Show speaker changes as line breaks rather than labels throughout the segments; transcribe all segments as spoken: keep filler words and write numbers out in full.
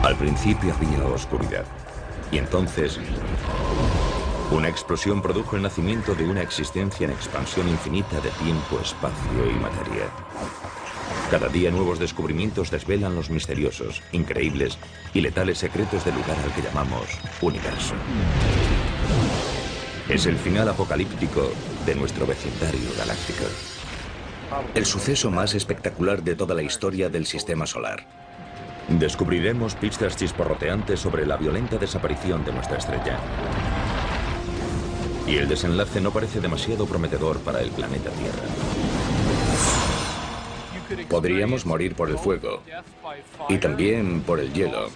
Al principio había oscuridad. Y entonces, una explosión produjo el nacimiento de una existencia en expansión infinita de tiempo, espacio y materia. Cada día nuevos descubrimientos desvelan los misteriosos, increíbles y letales secretos del lugar al que llamamos universo. Es el final apocalíptico de nuestro vecindario galáctico.
El suceso más espectacular de toda la historia del sistema solar.
Descubriremos pistas chisporroteantes sobre la violenta desaparición de nuestra estrella. Y el desenlace no parece demasiado prometedor para el planeta Tierra.
Podríamos morir por el fuego y también por el hielo.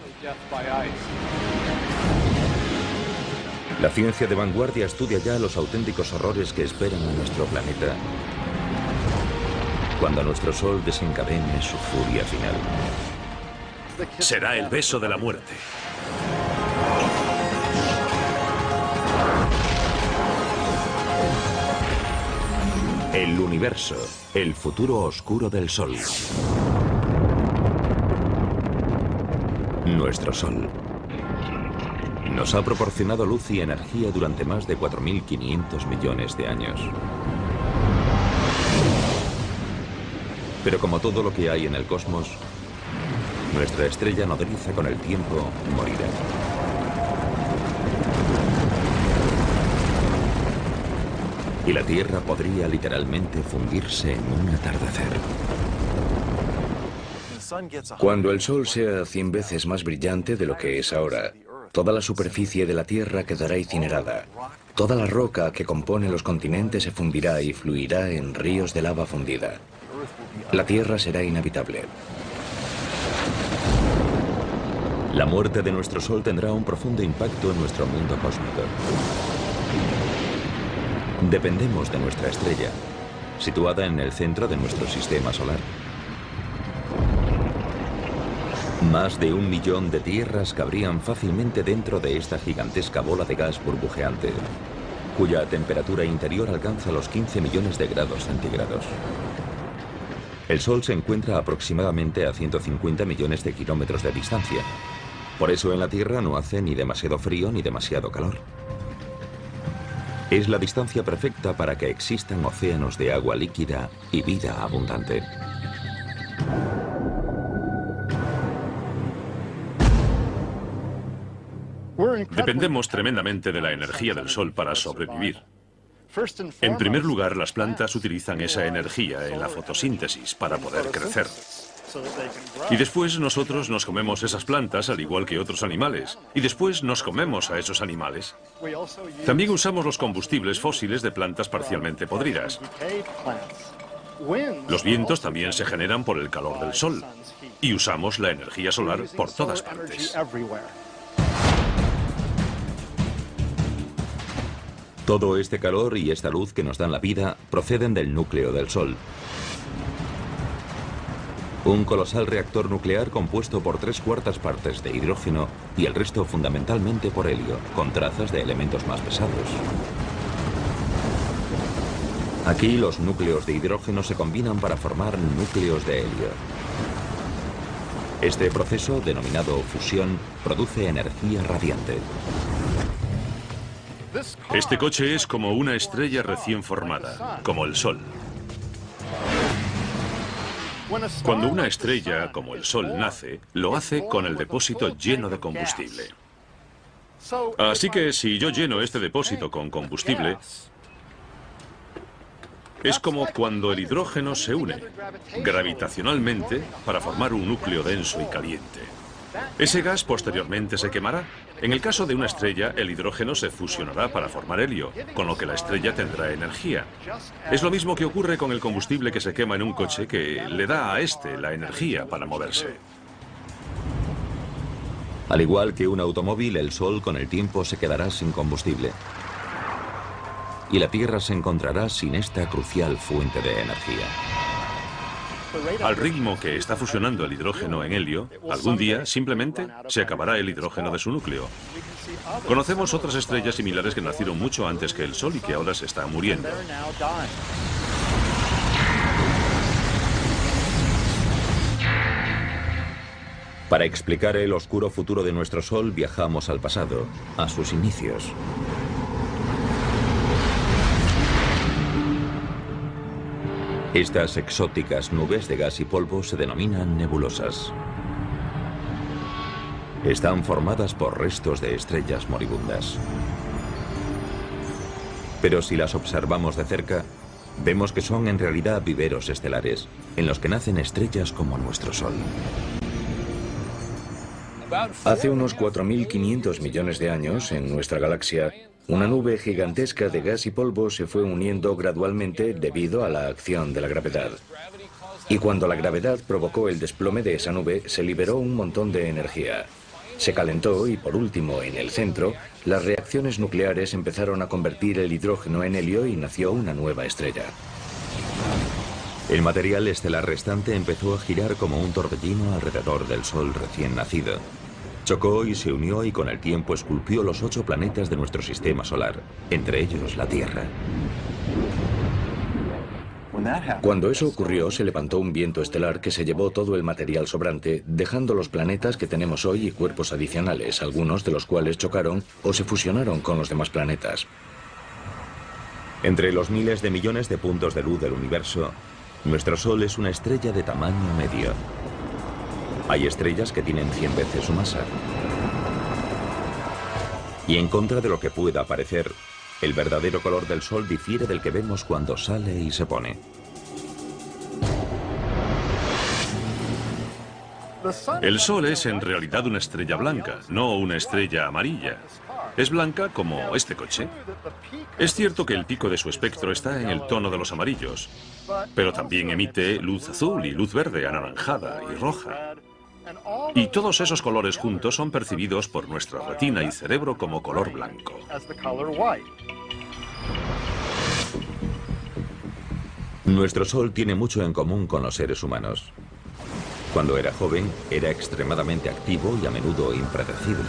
La ciencia de vanguardia estudia ya los auténticos horrores que esperan a nuestro planeta cuando nuestro Sol desencadene su furia final.
Será el beso de la muerte.
El universo, el futuro oscuro del Sol. Nuestro Sol nos ha proporcionado luz y energía durante más de cuatro mil quinientos millones de años. Pero como todo lo que hay en el cosmos, nuestra estrella nodriza con el tiempo morirá. Y la Tierra podría literalmente fundirse en un atardecer.
Cuando el Sol sea cien veces más brillante de lo que es ahora, toda la superficie de la Tierra quedará incinerada. Toda la roca que compone los continentes se fundirá y fluirá en ríos de lava fundida. La Tierra será inhabitable.
La muerte de nuestro Sol tendrá un profundo impacto en nuestro mundo cósmico. Dependemos de nuestra estrella, situada en el centro de nuestro sistema solar. Más de un millón de tierras cabrían fácilmente dentro de esta gigantesca bola de gas burbujeante, cuya temperatura interior alcanza los quince millones de grados centígrados. El Sol se encuentra aproximadamente a ciento cincuenta millones de kilómetros de distancia. Por eso en la Tierra no hace ni demasiado frío ni demasiado calor. Es la distancia perfecta para que existan océanos de agua líquida y vida abundante.
Dependemos tremendamente de la energía del Sol para sobrevivir. En primer lugar, las plantas utilizan esa energía en la fotosíntesis para poder crecer. Y después nosotros nos comemos esas plantas al igual que otros animales. Y después nos comemos a esos animales. También usamos los combustibles fósiles de plantas parcialmente podridas. Los vientos también se generan por el calor del Sol. Y usamos la energía solar por todas partes.
Todo este calor y esta luz que nos dan la vida proceden del núcleo del Sol. Un colosal reactor nuclear compuesto por tres cuartas partes de hidrógeno y el resto fundamentalmente por helio, con trazas de elementos más pesados. Aquí los núcleos de hidrógeno se combinan para formar núcleos de helio. Este proceso, denominado fusión, produce energía radiante.
Este coche es como una estrella recién formada, como el Sol. Cuando una estrella, como el Sol, nace, lo hace con el depósito lleno de combustible. Así que si yo lleno este depósito con combustible, es como cuando el hidrógeno se une gravitacionalmente para formar un núcleo denso y caliente. Ese gas posteriormente se quemará. En el caso de una estrella, el hidrógeno se fusionará para formar helio, con lo que la estrella tendrá energía. Es lo mismo que ocurre con el combustible que se quema en un coche, que le da a este la energía para moverse.
Al igual que un automóvil, el Sol con el tiempo se quedará sin combustible. Y la Tierra se encontrará sin esta crucial fuente de energía.
Al ritmo que está fusionando el hidrógeno en helio, algún día simplemente se acabará el hidrógeno de su núcleo. Conocemos otras estrellas similares que nacieron mucho antes que el Sol y que ahora se están muriendo.
Para explicar el oscuro futuro de nuestro Sol, viajamos al pasado, a sus inicios. Estas exóticas nubes de gas y polvo se denominan nebulosas. Están formadas por restos de estrellas moribundas. Pero si las observamos de cerca, vemos que son en realidad viveros estelares, en los que nacen estrellas como nuestro Sol.
Hace unos cuatro mil quinientos millones de años, en nuestra galaxia, una nube gigantesca de gas y polvo se fue uniendo gradualmente debido a la acción de la gravedad. Y cuando la gravedad provocó el desplome de esa nube, se liberó un montón de energía. Se calentó y, por último, en el centro, las reacciones nucleares empezaron a convertir el hidrógeno en helio y nació una nueva estrella.
El material estelar restante empezó a girar como un torbellino alrededor del Sol recién nacido. Chocó y se unió y con el tiempo esculpió los ocho planetas de nuestro sistema solar, entre ellos la Tierra.
Cuando eso ocurrió, se levantó un viento estelar que se llevó todo el material sobrante, dejando los planetas que tenemos hoy y cuerpos adicionales, algunos de los cuales chocaron o se fusionaron con los demás planetas.
Entre los miles de millones de puntos de luz del universo, nuestro Sol es una estrella de tamaño medio. Hay estrellas que tienen cien veces su masa. Y en contra de lo que pueda parecer, el verdadero color del Sol difiere del que vemos cuando sale y se pone.
El Sol es en realidad una estrella blanca, no una estrella amarilla. Es blanca como este coche. Es cierto que el pico de su espectro está en el tono de los amarillos, pero también emite luz azul y luz verde, anaranjada y roja. Y todos esos colores juntos son percibidos por nuestra retina y cerebro como color blanco.
Nuestro Sol tiene mucho en común con los seres humanos. Cuando era joven, era extremadamente activo y a menudo impredecible.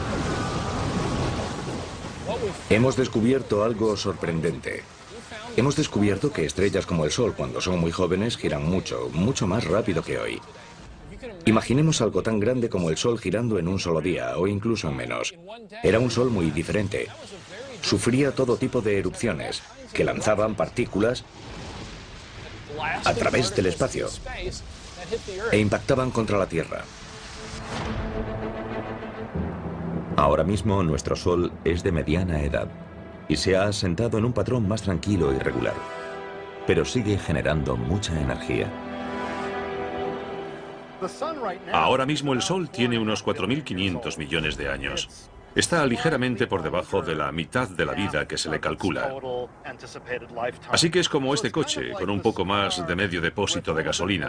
Hemos descubierto algo sorprendente. Hemos descubierto que estrellas como el Sol, cuando son muy jóvenes, giran mucho, mucho más rápido que hoy. Imaginemos algo tan grande como el Sol girando en un solo día, o incluso en menos. Era un Sol muy diferente. Sufría todo tipo de erupciones, que lanzaban partículas a través del espacio e impactaban contra la Tierra.
Ahora mismo nuestro Sol es de mediana edad y se ha asentado en un patrón más tranquilo y regular, pero sigue generando mucha energía.
Ahora mismo el Sol tiene unos cuatro mil quinientos millones de años. Está ligeramente por debajo de la mitad de la vida que se le calcula. Así que es como este coche, con un poco más de medio depósito de gasolina.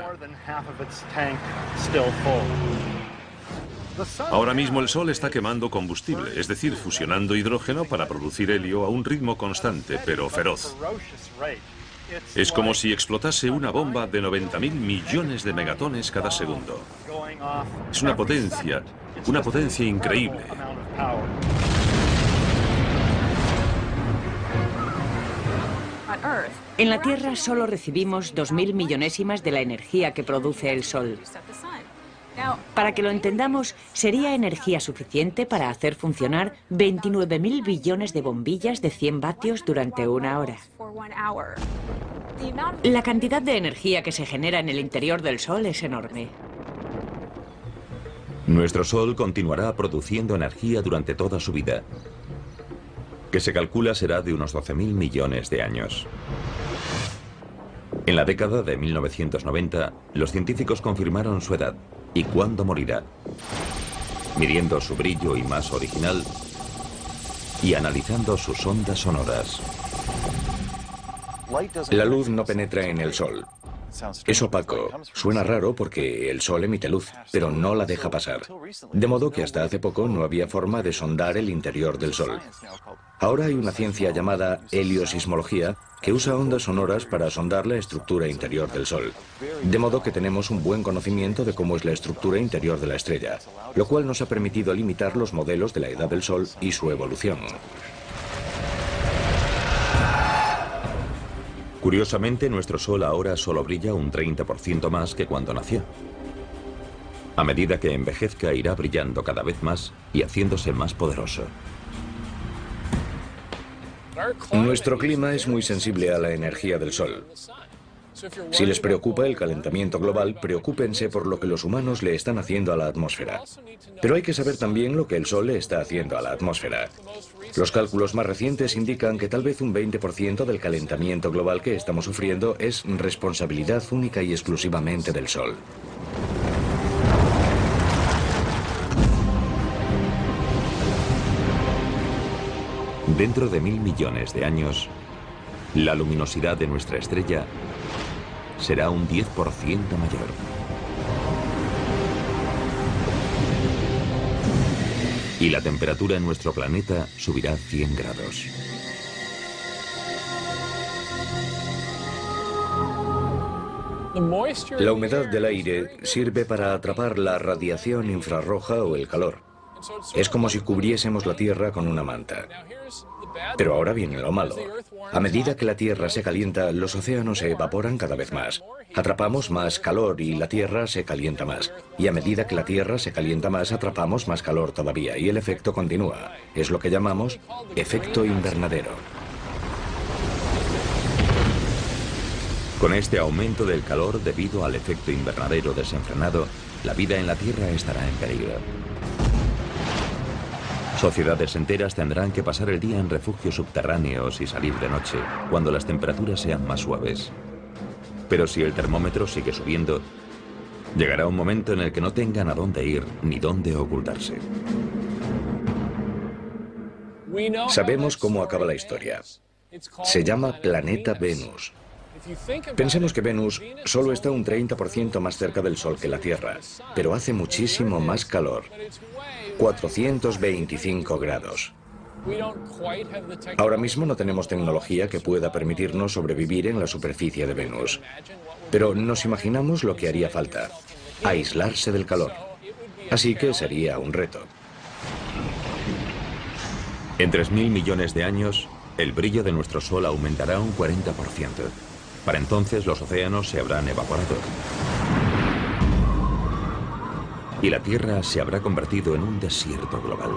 Ahora mismo el Sol está quemando combustible, es decir, fusionando hidrógeno para producir helio a un ritmo constante, pero feroz. Es como si explotase una bomba de noventa mil millones de megatones cada segundo. Es una potencia, una potencia increíble.
En la Tierra solo recibimos dos mil millonésimas de la energía que produce el Sol. Para que lo entendamos, sería energía suficiente para hacer funcionar veintinueve mil billones de bombillas de cien vatios durante una hora. La cantidad de energía que se genera en el interior del Sol es enorme.
Nuestro Sol continuará produciendo energía durante toda su vida, que se calcula será de unos doce mil millones de años. En la década de mil novecientos noventa, los científicos confirmaron su edad y cuándo morirá, midiendo su brillo y masa original y analizando sus ondas sonoras.
La luz no penetra en el Sol. Es opaco. Suena raro porque el Sol emite luz, pero no la deja pasar. De modo que hasta hace poco no había forma de sondar el interior del Sol. Ahora hay una ciencia llamada heliosismología que usa ondas sonoras para sondar la estructura interior del Sol. De modo que tenemos un buen conocimiento de cómo es la estructura interior de la estrella, lo cual nos ha permitido limitar los modelos de la edad del Sol y su evolución.
Curiosamente, nuestro Sol ahora solo brilla un treinta por ciento más que cuando nació. A medida que envejezca, irá brillando cada vez más y haciéndose más poderoso.
Nuestro clima es muy sensible a la energía del Sol. Si les preocupa el calentamiento global, preocúpense por lo que los humanos le están haciendo a la atmósfera. Pero hay que saber también lo que el Sol le está haciendo a la atmósfera. Los cálculos más recientes indican que tal vez un veinte por ciento del calentamiento global que estamos sufriendo es responsabilidad única y exclusivamente del Sol.
Dentro de mil millones de años, la luminosidad de nuestra estrella será un diez por ciento mayor. Y la temperatura en nuestro planeta subirá cien grados.
La humedad del aire sirve para atrapar la radiación infrarroja o el calor. Es como si cubriésemos la Tierra con una manta. Pero ahora viene lo malo. A medida que la Tierra se calienta, los océanos se evaporan cada vez más. Atrapamos más calor y la Tierra se calienta más. Y a medida que la Tierra se calienta más, atrapamos más calor todavía. Y el efecto continúa. Es lo que llamamos efecto invernadero.
Con este aumento del calor debido al efecto invernadero desenfrenado, la vida en la Tierra estará en peligro. Sociedades enteras tendrán que pasar el día en refugios subterráneos y salir de noche, cuando las temperaturas sean más suaves. Pero si el termómetro sigue subiendo, llegará un momento en el que no tengan a dónde ir ni dónde ocultarse.
Sabemos cómo acaba la historia. Se llama Planeta Venus. Pensemos que Venus solo está un treinta por ciento más cerca del Sol que la Tierra, pero hace muchísimo más calor. cuatrocientos veinticinco grados. Ahora mismo no tenemos tecnología que pueda permitirnos sobrevivir en la superficie de Venus. Pero nos imaginamos lo que haría falta: aislarse del calor. Así que sería un reto.
En tres mil millones de años, el brillo de nuestro Sol aumentará un cuarenta por ciento. Para entonces los océanos se habrán evaporado. Y la Tierra se habrá convertido en un desierto global.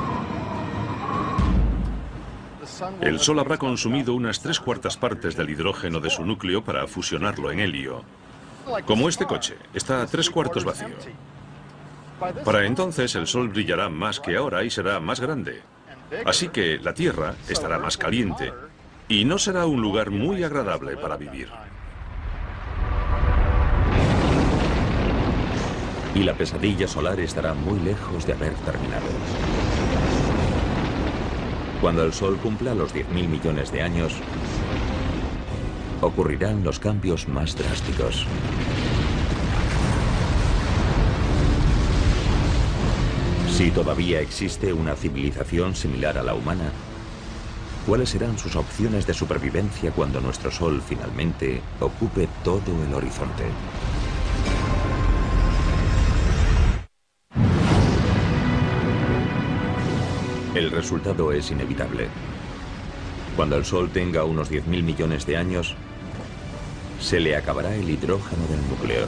El Sol habrá consumido unas tres cuartas partes del hidrógeno de su núcleo para fusionarlo en helio. Como este coche, está a tres cuartos vacío. Para entonces el Sol brillará más que ahora y será más grande. Así que la Tierra estará más caliente y no será un lugar muy agradable para vivir.
Y la pesadilla solar estará muy lejos de haber terminado. Cuando el Sol cumpla los diez mil millones de años, ocurrirán los cambios más drásticos. Si todavía existe una civilización similar a la humana, ¿cuáles serán sus opciones de supervivencia cuando nuestro Sol finalmente ocupe todo el horizonte? El resultado es inevitable. Cuando el Sol tenga unos diez mil millones de años, se le acabará el hidrógeno del núcleo.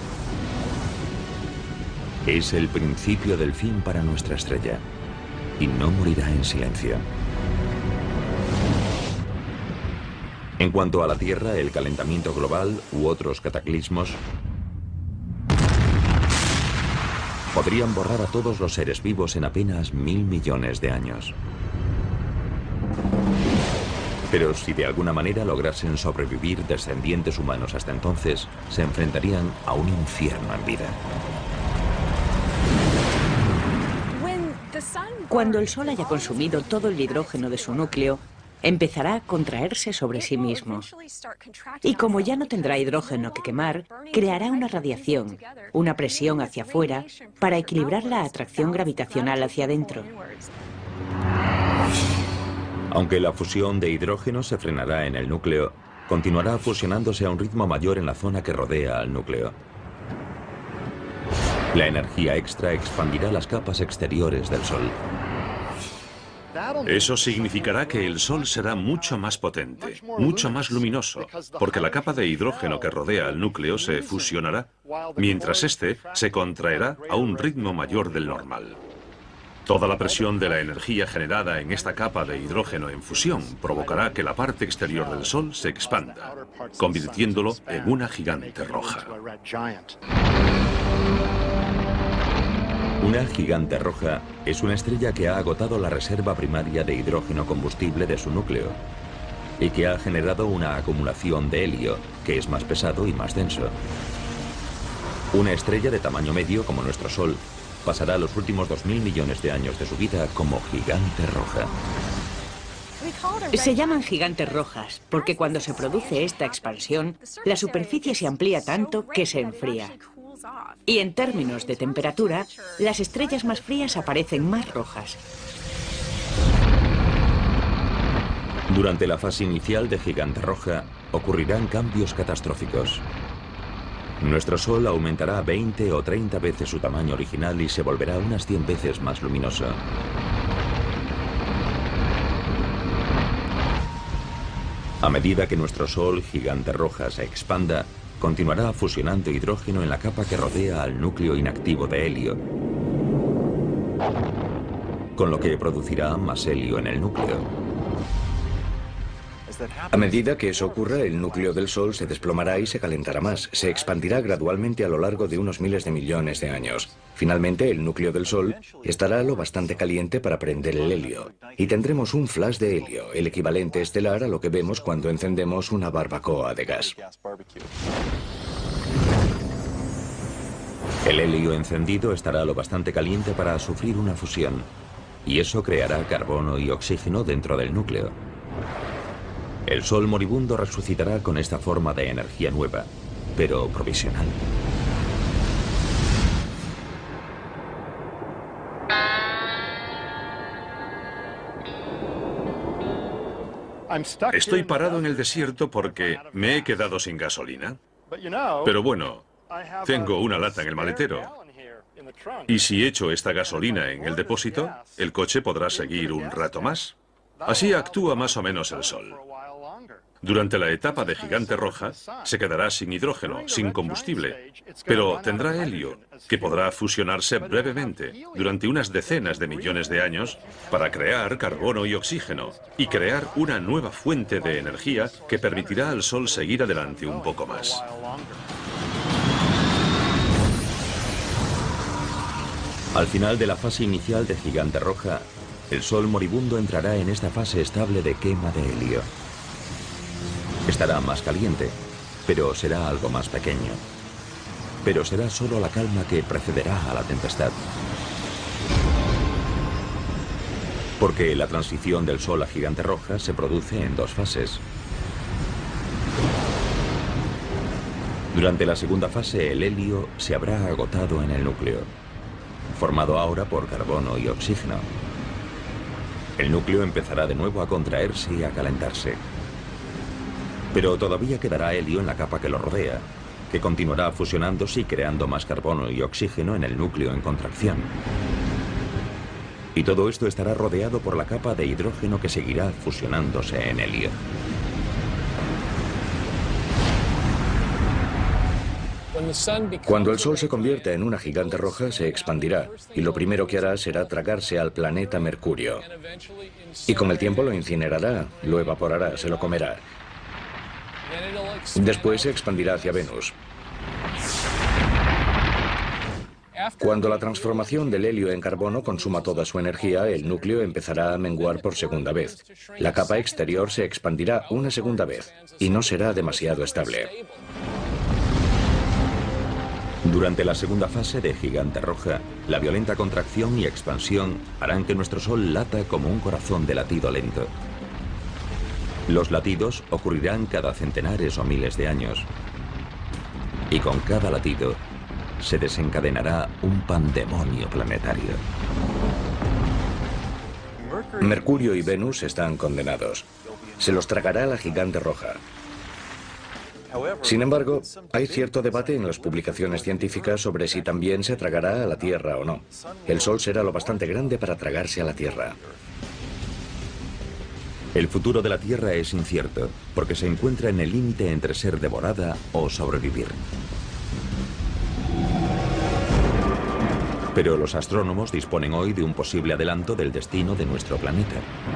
Es el principio del fin para nuestra estrella, y no morirá en silencio. En cuanto a la Tierra, el calentamiento global u otros cataclismos podrían borrar a todos los seres vivos en apenas mil millones de años. Pero si de alguna manera lograsen sobrevivir descendientes humanos hasta entonces, se enfrentarían a un infierno en vida.
Cuando el Sol haya consumido todo el hidrógeno de su núcleo, empezará a contraerse sobre sí mismo. Y como ya no tendrá hidrógeno que quemar, creará una radiación, una presión hacia afuera, para equilibrar la atracción gravitacional hacia adentro.
Aunque la fusión de hidrógeno se frenará en el núcleo, continuará fusionándose a un ritmo mayor en la zona que rodea al núcleo. La energía extra expandirá las capas exteriores del Sol.
Eso significará que el Sol será mucho más potente, mucho más luminoso, porque la capa de hidrógeno que rodea al núcleo se fusionará, mientras este se contraerá a un ritmo mayor del normal. Toda la presión de la energía generada en esta capa de hidrógeno en fusión provocará que la parte exterior del Sol se expanda, convirtiéndolo en una gigante roja.
Una gigante roja es una estrella que ha agotado la reserva primaria de hidrógeno combustible de su núcleo y que ha generado una acumulación de helio, que es más pesado y más denso. Una estrella de tamaño medio como nuestro Sol pasará los últimos dos mil millones de años de su vida como gigante roja.
Se llaman gigantes rojas porque cuando se produce esta expansión, la superficie se amplía tanto que se enfría. Y en términos de temperatura, las estrellas más frías aparecen más rojas.
Durante la fase inicial de gigante roja, ocurrirán cambios catastróficos. Nuestro Sol aumentará veinte o treinta veces su tamaño original y se volverá unas cien veces más luminoso. A medida que nuestro Sol gigante roja se expanda, continuará fusionando hidrógeno en la capa que rodea al núcleo inactivo de helio, con lo que producirá más helio en el núcleo.
A medida que eso ocurra, el núcleo del Sol se desplomará y se calentará más. Se expandirá gradualmente a lo largo de unos miles de millones de años. Finalmente, el núcleo del Sol estará lo bastante caliente para prender el helio. Y tendremos un flash de helio, el equivalente estelar a lo que vemos cuando encendemos una barbacoa de gas.
El helio encendido estará lo bastante caliente para sufrir una fusión, y eso creará carbono y oxígeno dentro del núcleo. El Sol moribundo resucitará con esta forma de energía nueva, pero provisional.
Estoy parado en el desierto porque me he quedado sin gasolina. Pero bueno, tengo una lata en el maletero. Y si echo esta gasolina en el depósito, el coche podrá seguir un rato más. Así actúa más o menos el Sol. Durante la etapa de gigante roja, se quedará sin hidrógeno, sin combustible, pero tendrá helio, que podrá fusionarse brevemente, durante unas decenas de millones de años, para crear carbono y oxígeno, y crear una nueva fuente de energía que permitirá al Sol seguir adelante un poco más.
Al final de la fase inicial de gigante roja, el Sol moribundo entrará en esta fase estable de quema de helio. Estará más caliente, pero será algo más pequeño. Pero será solo la calma que precederá a la tempestad. Porque la transición del Sol a gigante roja se produce en dos fases. Durante la segunda fase, el helio se habrá agotado en el núcleo, formado ahora por carbono y oxígeno. El núcleo empezará de nuevo a contraerse y a calentarse. Pero todavía quedará helio en la capa que lo rodea, que continuará fusionándose y creando más carbono y oxígeno en el núcleo en contracción. Y todo esto estará rodeado por la capa de hidrógeno que seguirá fusionándose en helio.
Cuando el Sol se convierta en una gigante roja, se expandirá, y lo primero que hará será tragarse al planeta Mercurio. Y con el tiempo lo incinerará, lo evaporará, se lo comerá. Después se expandirá hacia Venus. Cuando la transformación del helio en carbono consuma toda su energía, el núcleo empezará a menguar por segunda vez. La capa exterior se expandirá una segunda vez, y no será demasiado estable.
Durante la segunda fase de gigante roja, la violenta contracción y expansión harán que nuestro Sol lata como un corazón de latido lento. Los latidos ocurrirán cada centenares o miles de años. Y con cada latido se desencadenará un pandemonio planetario.
Mercurio y Venus están condenados. Se los tragará la gigante roja. Sin embargo, hay cierto debate en las publicaciones científicas sobre si también se tragará a la Tierra o no. El Sol será lo bastante grande para tragarse a la Tierra.
El futuro de la Tierra es incierto, porque se encuentra en el límite entre ser devorada o sobrevivir. Pero los astrónomos disponen hoy de un posible adelanto del destino de nuestro planeta.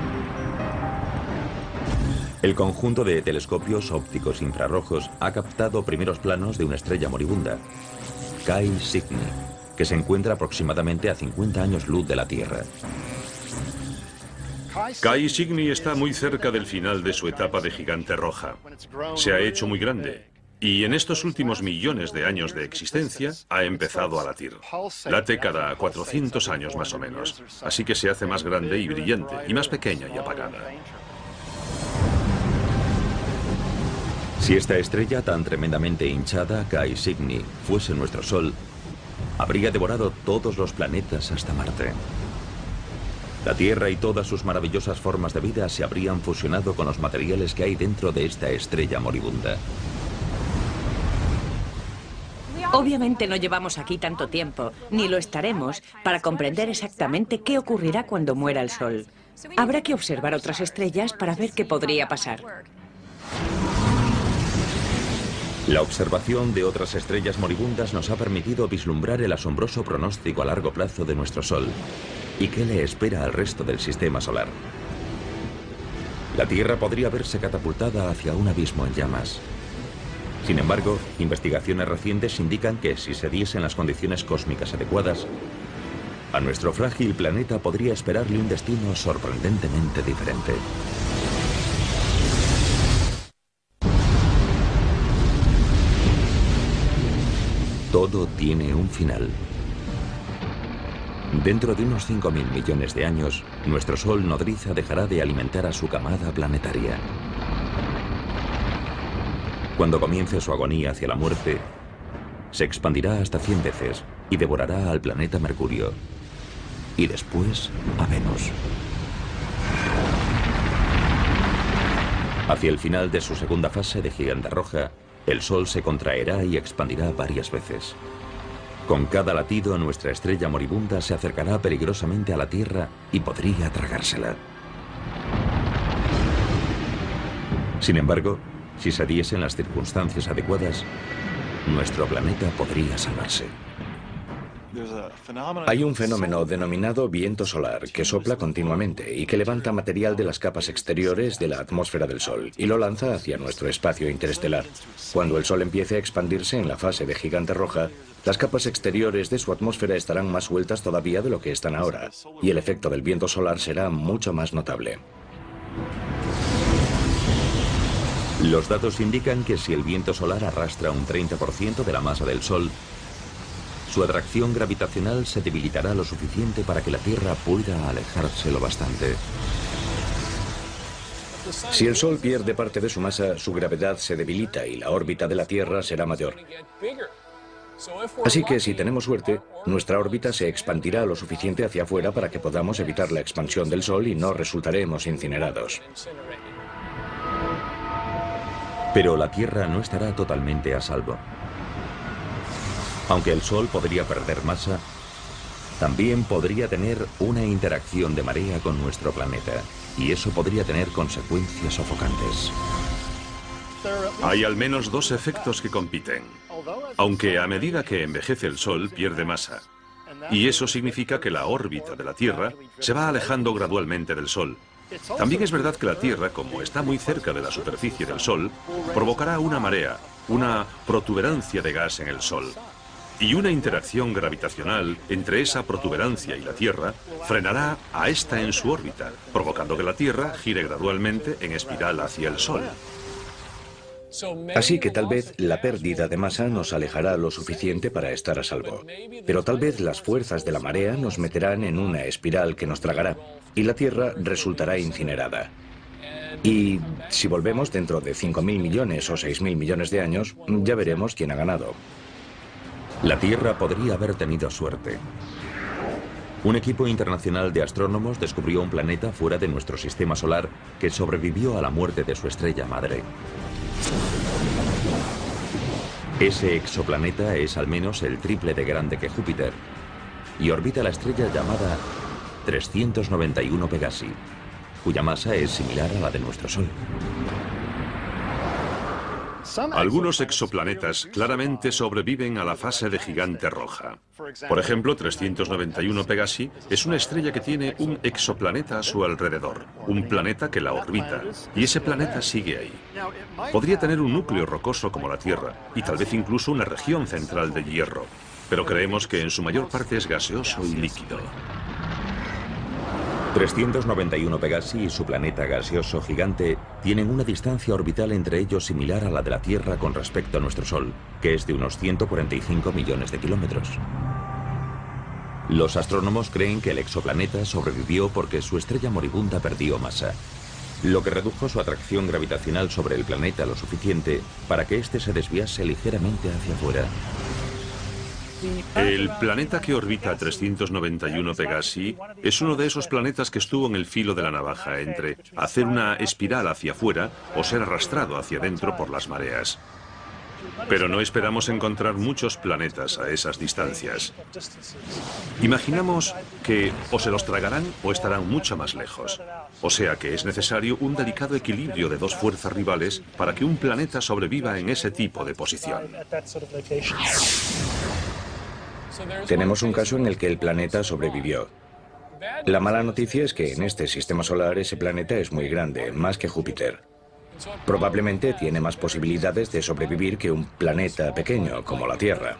El conjunto de telescopios ópticos infrarrojos ha captado primeros planos de una estrella moribunda, Chi Cygni, que se encuentra aproximadamente a cincuenta años luz de la Tierra.
Chi Cygni está muy cerca del final de su etapa de gigante roja. Se ha hecho muy grande y en estos últimos millones de años de existencia ha empezado a latir. Late cada cuatrocientos años más o menos, así que se hace más grande y brillante y más pequeña y apagada.
Si esta estrella tan tremendamente hinchada, Chi Cygni, fuese nuestro Sol, habría devorado todos los planetas hasta Marte. La Tierra y todas sus maravillosas formas de vida se habrían fusionado con los materiales que hay dentro de esta estrella moribunda.
Obviamente no llevamos aquí tanto tiempo, ni lo estaremos, para comprender exactamente qué ocurrirá cuando muera el Sol. Habrá que observar otras estrellas para ver qué podría pasar.
La observación de otras estrellas moribundas nos ha permitido vislumbrar el asombroso pronóstico a largo plazo de nuestro Sol y qué le espera al resto del sistema solar. La Tierra podría verse catapultada hacia un abismo en llamas. Sin embargo, investigaciones recientes indican que si se diesen las condiciones cósmicas adecuadas, a nuestro frágil planeta podría esperarle un destino sorprendentemente diferente. Todo tiene un final. Dentro de unos cinco mil millones de años, nuestro Sol nodriza dejará de alimentar a su camada planetaria. Cuando comience su agonía hacia la muerte, se expandirá hasta cien veces y devorará al planeta Mercurio, y después a Venus. Hacia el final de su segunda fase de gigante roja, el Sol se contraerá y expandirá varias veces. Con cada latido, nuestra estrella moribunda se acercará peligrosamente a la Tierra y podría tragársela. Sin embargo, si se diesen las circunstancias adecuadas, nuestro planeta podría salvarse.
Hay un fenómeno denominado viento solar que sopla continuamente y que levanta material de las capas exteriores de la atmósfera del Sol y lo lanza hacia nuestro espacio interestelar. Cuando el Sol empiece a expandirse en la fase de gigante roja, las capas exteriores de su atmósfera estarán más sueltas todavía de lo que están ahora, y el efecto del viento solar será mucho más notable.
Los datos indican que si el viento solar arrastra un treinta por ciento de la masa del Sol, su atracción gravitacional se debilitará lo suficiente para que la Tierra pueda alejarse lo bastante.
Si el Sol pierde parte de su masa, su gravedad se debilita y la órbita de la Tierra será mayor. Así que si tenemos suerte, nuestra órbita se expandirá lo suficiente hacia afuera para que podamos evitar la expansión del Sol y no resultaremos incinerados.
Pero la Tierra no estará totalmente a salvo. Aunque el Sol podría perder masa, también podría tener una interacción de marea con nuestro planeta, y eso podría tener consecuencias sofocantes.
Hay al menos dos efectos que compiten, aunque a medida que envejece el Sol pierde masa, y eso significa que la órbita de la Tierra se va alejando gradualmente del Sol. También es verdad que la Tierra, como está muy cerca de la superficie del Sol, provocará una marea, una protuberancia de gas en el Sol. Y una interacción gravitacional entre esa protuberancia y la Tierra frenará a esta en su órbita, provocando que la Tierra gire gradualmente en espiral hacia el Sol.
Así que tal vez la pérdida de masa nos alejará lo suficiente para estar a salvo. Pero tal vez las fuerzas de la marea nos meterán en una espiral que nos tragará, y la Tierra resultará incinerada. Y si volvemos dentro de cinco mil millones o seis mil millones de años, ya veremos quién ha ganado.
La Tierra podría haber tenido suerte. Un equipo internacional de astrónomos descubrió un planeta fuera de nuestro sistema solar que sobrevivió a la muerte de su estrella madre. Ese exoplaneta es al menos el triple de grande que Júpiter y orbita la estrella llamada trescientos noventa y uno Pegasi. cuya masa es similar a la de nuestro Sol.
Algunos exoplanetas claramente sobreviven a la fase de gigante roja. Por ejemplo, trescientos noventa y uno Pegasi es una estrella que tiene un exoplaneta a su alrededor, un planeta que la orbita, y ese planeta sigue ahí. Podría tener un núcleo rocoso como la Tierra, y tal vez incluso una región central de hierro, pero creemos que en su mayor parte es gaseoso y líquido.
trescientos noventa y uno Pegasi y su planeta gaseoso gigante tienen una distancia orbital entre ellos similar a la de la Tierra con respecto a nuestro Sol, que es de unos ciento cuarenta y cinco millones de kilómetros. Los astrónomos creen que el exoplaneta sobrevivió porque su estrella moribunda perdió masa, lo que redujo su atracción gravitacional sobre el planeta lo suficiente para que éste se desviase ligeramente hacia afuera.
El planeta que orbita trescientos noventa y uno Pegasi es uno de esos planetas que estuvo en el filo de la navaja entre hacer una espiral hacia afuera o ser arrastrado hacia adentro por las mareas. Pero no esperamos encontrar muchos planetas a esas distancias. Imaginamos que o se los tragarán o estarán mucho más lejos. O sea que es necesario un delicado equilibrio de dos fuerzas rivales para que un planeta sobreviva en ese tipo de posición.
Tenemos un caso en el que el planeta sobrevivió. La mala noticia es que en este sistema solar ese planeta es muy grande, más que Júpiter. Probablemente tiene más posibilidades de sobrevivir que un planeta pequeño como la Tierra.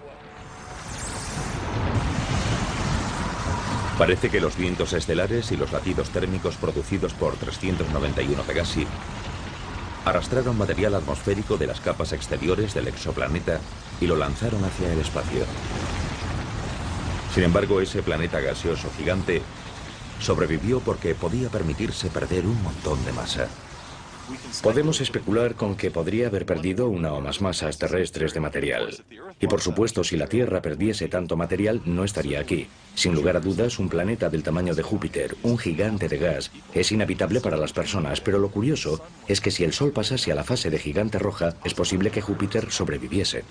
Parece que los vientos estelares y los latidos térmicos producidos por trescientos noventa y uno Pegasi arrastraron material atmosférico de las capas exteriores del exoplaneta y lo lanzaron hacia el espacio. Sin embargo, ese planeta gaseoso gigante sobrevivió porque podía permitirse perder un montón de masa.
Podemos especular con que podría haber perdido una o más masas terrestres de material. Y por supuesto, si la Tierra perdiese tanto material, no estaría aquí. Sin lugar a dudas, un planeta del tamaño de Júpiter, un gigante de gas, es inhabitable para las personas, pero lo curioso es que si el Sol pasase a la fase de gigante roja, es posible que Júpiter sobreviviese.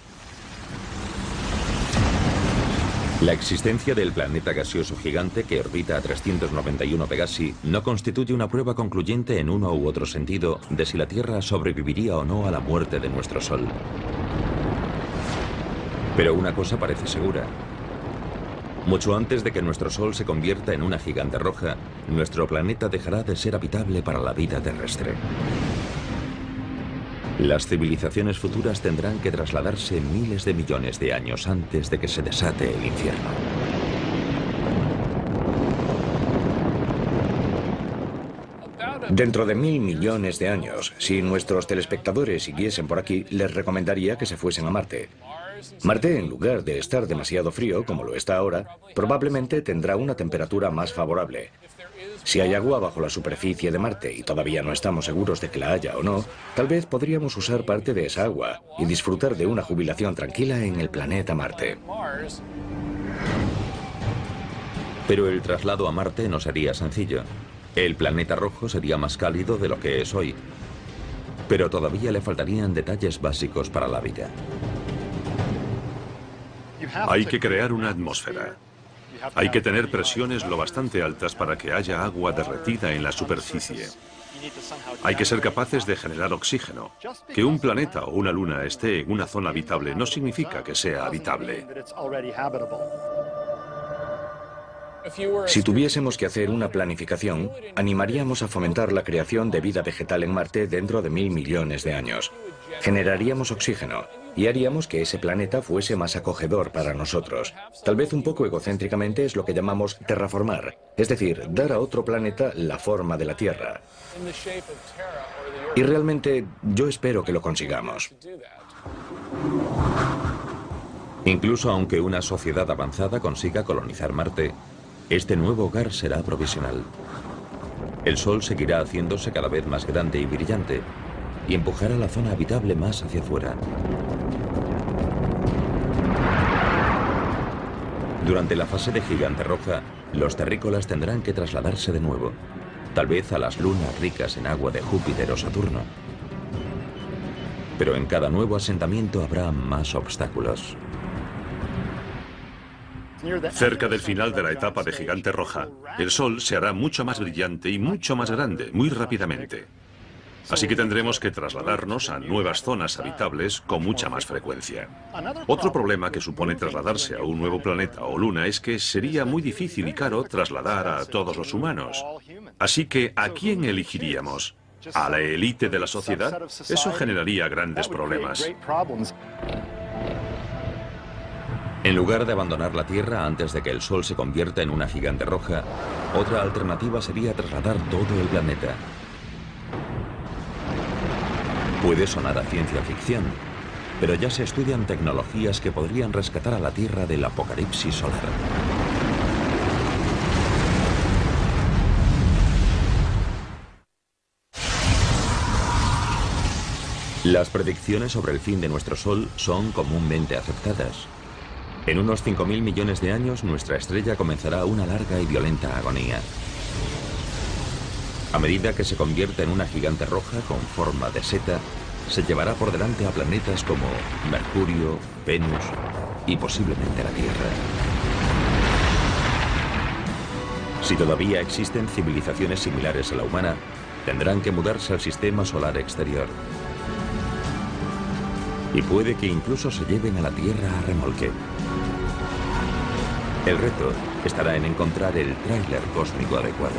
La existencia del planeta gaseoso gigante que orbita a trescientos noventa y uno Pegasi no constituye una prueba concluyente en uno u otro sentido de si la Tierra sobreviviría o no a la muerte de nuestro Sol. Pero una cosa parece segura. Mucho antes de que nuestro Sol se convierta en una gigante roja, nuestro planeta dejará de ser habitable para la vida terrestre. Las civilizaciones futuras tendrán que trasladarse miles de millones de años antes de que se desate el infierno.
Dentro de mil millones de años, si nuestros telespectadores siguiesen por aquí, les recomendaría que se fuesen a Marte. Marte, en lugar de estar demasiado frío, como lo está ahora, probablemente tendrá una temperatura más favorable. Si hay agua bajo la superficie de Marte y todavía no estamos seguros de que la haya o no, tal vez podríamos usar parte de esa agua y disfrutar de una jubilación tranquila en el planeta Marte.
Pero el traslado a Marte no sería sencillo. El planeta rojo sería más cálido de lo que es hoy. Pero todavía le faltarían detalles básicos para la vida.
Hay que crear una atmósfera. Hay que tener presiones lo bastante altas para que haya agua derretida en la superficie. Hay que ser capaces de generar oxígeno. Que un planeta o una luna esté en una zona habitable no significa que sea habitable.
Si tuviésemos que hacer una planificación, animaríamos a fomentar la creación de vida vegetal en Marte dentro de mil millones de años. Generaríamos oxígeno y haríamos que ese planeta fuese más acogedor para nosotros. Tal vez un poco egocéntricamente es lo que llamamos terraformar, es decir, dar a otro planeta la forma de la Tierra. Y realmente yo espero que lo consigamos.
Incluso aunque una sociedad avanzada consiga colonizar Marte, este nuevo hogar será provisional. El Sol seguirá haciéndose cada vez más grande y brillante y empujará la zona habitable más hacia afuera. Durante la fase de gigante roja, los terrícolas tendrán que trasladarse de nuevo, tal vez a las lunas ricas en agua de Júpiter o Saturno. Pero en cada nuevo asentamiento habrá más obstáculos.
Cerca del final de la etapa de gigante roja, el Sol se hará mucho más brillante y mucho más grande, muy rápidamente. Así que tendremos que trasladarnos a nuevas zonas habitables con mucha más frecuencia. Otro problema que supone trasladarse a un nuevo planeta o luna es que sería muy difícil y caro trasladar a todos los humanos. Así que, ¿a quién elegiríamos? ¿A la élite de la sociedad? Eso generaría grandes problemas.
En lugar de abandonar la Tierra antes de que el Sol se convierta en una gigante roja, otra alternativa sería trasladar todo el planeta. Puede sonar a ciencia ficción, pero ya se estudian tecnologías que podrían rescatar a la Tierra del apocalipsis solar. Las predicciones sobre el fin de nuestro Sol son comúnmente aceptadas. En unos cinco mil millones de años, nuestra estrella comenzará una larga y violenta agonía. A medida que se convierta en una gigante roja con forma de seta, se llevará por delante a planetas como Mercurio, Venus y posiblemente la Tierra. Si todavía existen civilizaciones similares a la humana, tendrán que mudarse al sistema solar exterior. Y puede que incluso se lleven a la Tierra a remolque. El reto estará en encontrar el tráiler cósmico adecuado.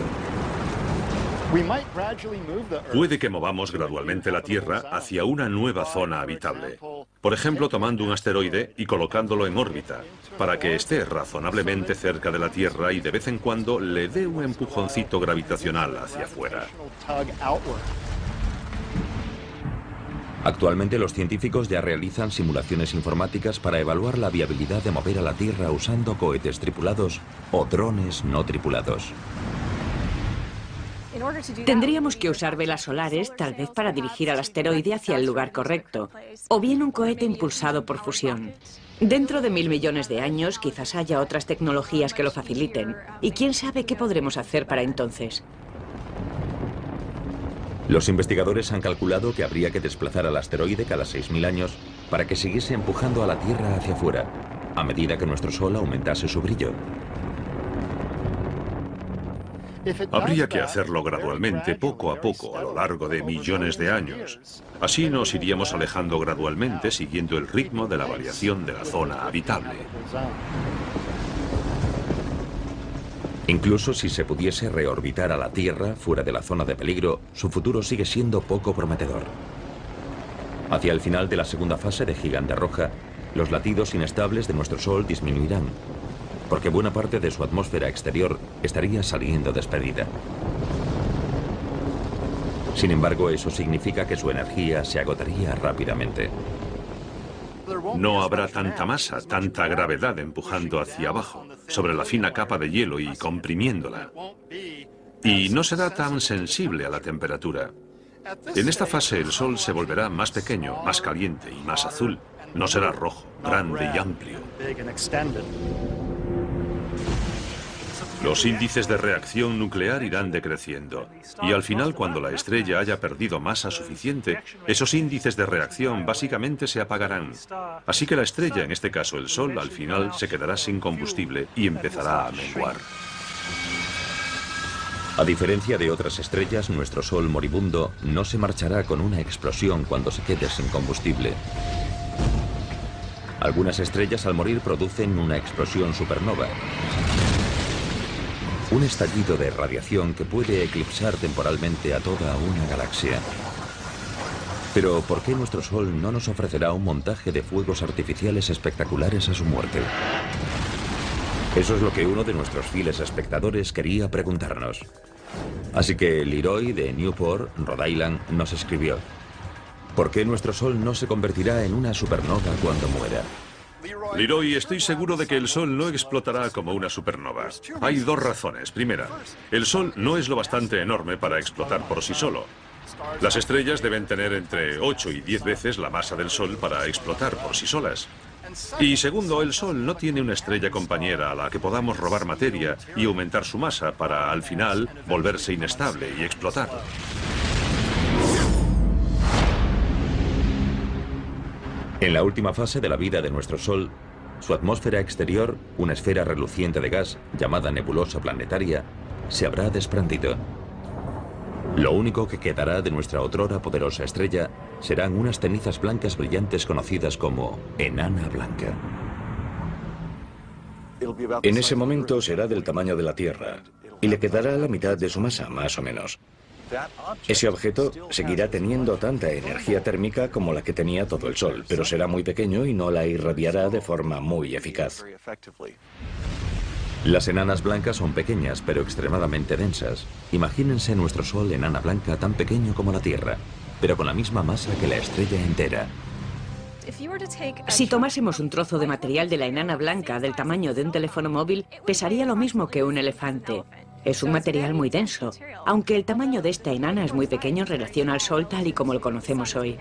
Puede que movamos gradualmente la Tierra hacia una nueva zona habitable. Por ejemplo, tomando un asteroide y colocándolo en órbita, para que esté razonablemente cerca de la Tierra y de vez en cuando le dé un empujoncito gravitacional hacia afuera.
Actualmente los científicos ya realizan simulaciones informáticas para evaluar la viabilidad de mover a la Tierra usando cohetes tripulados o drones no tripulados.
Tendríamos que usar velas solares, tal vez para dirigir al asteroide hacia el lugar correcto, o bien un cohete impulsado por fusión. Dentro de mil millones de años, quizás haya otras tecnologías que lo faciliten, y quién sabe qué podremos hacer para entonces.
Los investigadores han calculado que habría que desplazar al asteroide cada seis mil años para que siguiese empujando a la Tierra hacia afuera, a medida que nuestro Sol aumentase su brillo.
Habría que hacerlo gradualmente, poco a poco, a lo largo de millones de años. Así nos iríamos alejando gradualmente siguiendo el ritmo de la variación de la zona habitable.
Incluso si se pudiese reorbitar a la Tierra fuera de la zona de peligro, su futuro sigue siendo poco prometedor. Hacia el final de la segunda fase de Gigante Roja, los latidos inestables de nuestro Sol disminuirán, porque buena parte de su atmósfera exterior estaría saliendo despedida. Sin embargo, eso significa que su energía se agotaría rápidamente.
No habrá tanta masa, tanta gravedad empujando hacia abajo, sobre la fina capa de hielo y comprimiéndola. Y no será tan sensible a la temperatura. En esta fase el Sol se volverá más pequeño, más caliente y más azul. No será rojo, grande y amplio. Los índices de reacción nuclear irán decreciendo, y al final, cuando la estrella haya perdido masa suficiente, esos índices de reacción básicamente se apagarán. Así que la estrella, en este caso el Sol, al final se quedará sin combustible y empezará a menguar.
A diferencia de otras estrellas, nuestro Sol moribundo no se marchará con una explosión cuando se quede sin combustible. Algunas estrellas al morir producen una explosión supernova. Un estallido de radiación que puede eclipsar temporalmente a toda una galaxia. Pero ¿por qué nuestro Sol no nos ofrecerá un montaje de fuegos artificiales espectaculares a su muerte? Eso es lo que uno de nuestros fieles espectadores quería preguntarnos. Así que Leroy de Newport, Rhode Island, nos escribió: ¿por qué nuestro Sol no se convertirá en una supernova cuando muera?
Leroy, estoy seguro de que el Sol no explotará como una supernova. Hay dos razones. Primera, el Sol no es lo bastante enorme para explotar por sí solo. Las estrellas deben tener entre ocho y diez veces la masa del Sol para explotar por sí solas. Y segundo, el Sol no tiene una estrella compañera a la que podamos robar materia y aumentar su masa para, al final, volverse inestable y explotar.
En la última fase de la vida de nuestro Sol, Su atmósfera exterior, una esfera reluciente de gas llamada nebulosa planetaria, se habrá desprendido. Lo único que quedará de nuestra otrora poderosa estrella serán unas cenizas blancas brillantes conocidas como enana blanca.
En ese momento será del tamaño de la Tierra y le quedará la mitad de su masa, más o menos. Ese objeto seguirá teniendo tanta energía térmica como la que tenía todo el Sol, pero será muy pequeño y no la irradiará de forma muy eficaz.
Las enanas blancas son pequeñas, pero extremadamente densas. Imagínense nuestro Sol enana blanca tan pequeño como la Tierra, pero con la misma masa que la estrella entera.
Si tomásemos un trozo de material de la enana blanca del tamaño de un teléfono móvil, pesaría lo mismo que un elefante. Es un material muy denso, aunque el tamaño de esta enana es muy pequeño en relación al Sol tal y como lo conocemos hoy.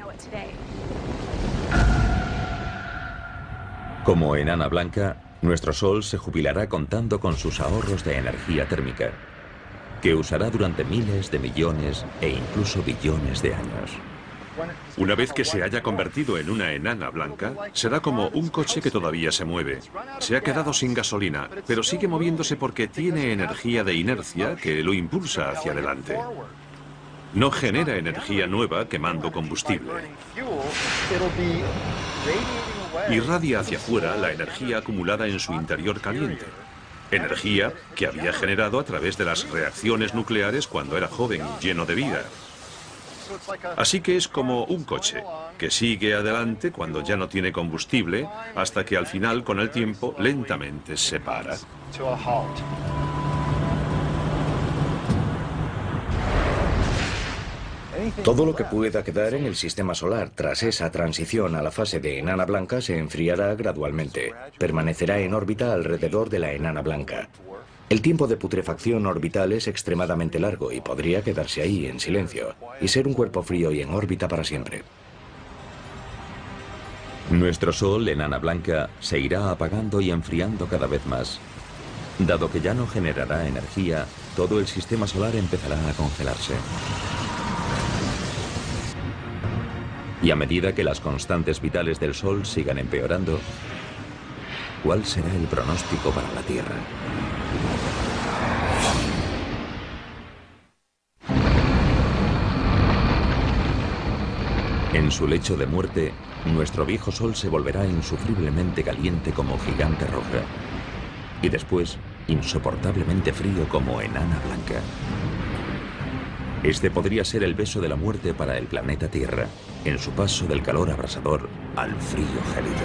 Como enana blanca, nuestro Sol se jubilará contando con sus ahorros de energía térmica, que usará durante miles de millones e incluso billones de años.
Una vez que se haya convertido en una enana blanca, será como un coche que todavía se mueve. Se ha quedado sin gasolina, pero sigue moviéndose porque tiene energía de inercia que lo impulsa hacia adelante. No genera energía nueva quemando combustible. Irradia hacia afuera la energía acumulada en su interior caliente. Energía que había generado a través de las reacciones nucleares cuando era joven y lleno de vida. Así que es como un coche, que sigue adelante cuando ya no tiene combustible, hasta que al final, con el tiempo, lentamente se para.
Todo lo que pueda quedar en el sistema solar tras esa transición a la fase de enana blanca se enfriará gradualmente. Permanecerá en órbita alrededor de la enana blanca. El tiempo de putrefacción orbital es extremadamente largo y podría quedarse ahí en silencio y ser un cuerpo frío y en órbita para siempre.
Nuestro Sol, enana blanca, se irá apagando y enfriando cada vez más. Dado que ya no generará energía, todo el sistema solar empezará a congelarse. Y a medida que las constantes vitales del Sol sigan empeorando, ¿cuál será el pronóstico para la Tierra? En su lecho de muerte, nuestro viejo Sol se volverá insufriblemente caliente como gigante roja y después insoportablemente frío como enana blanca. Este podría ser el beso de la muerte para el planeta Tierra, en su paso del calor abrasador al frío gélido.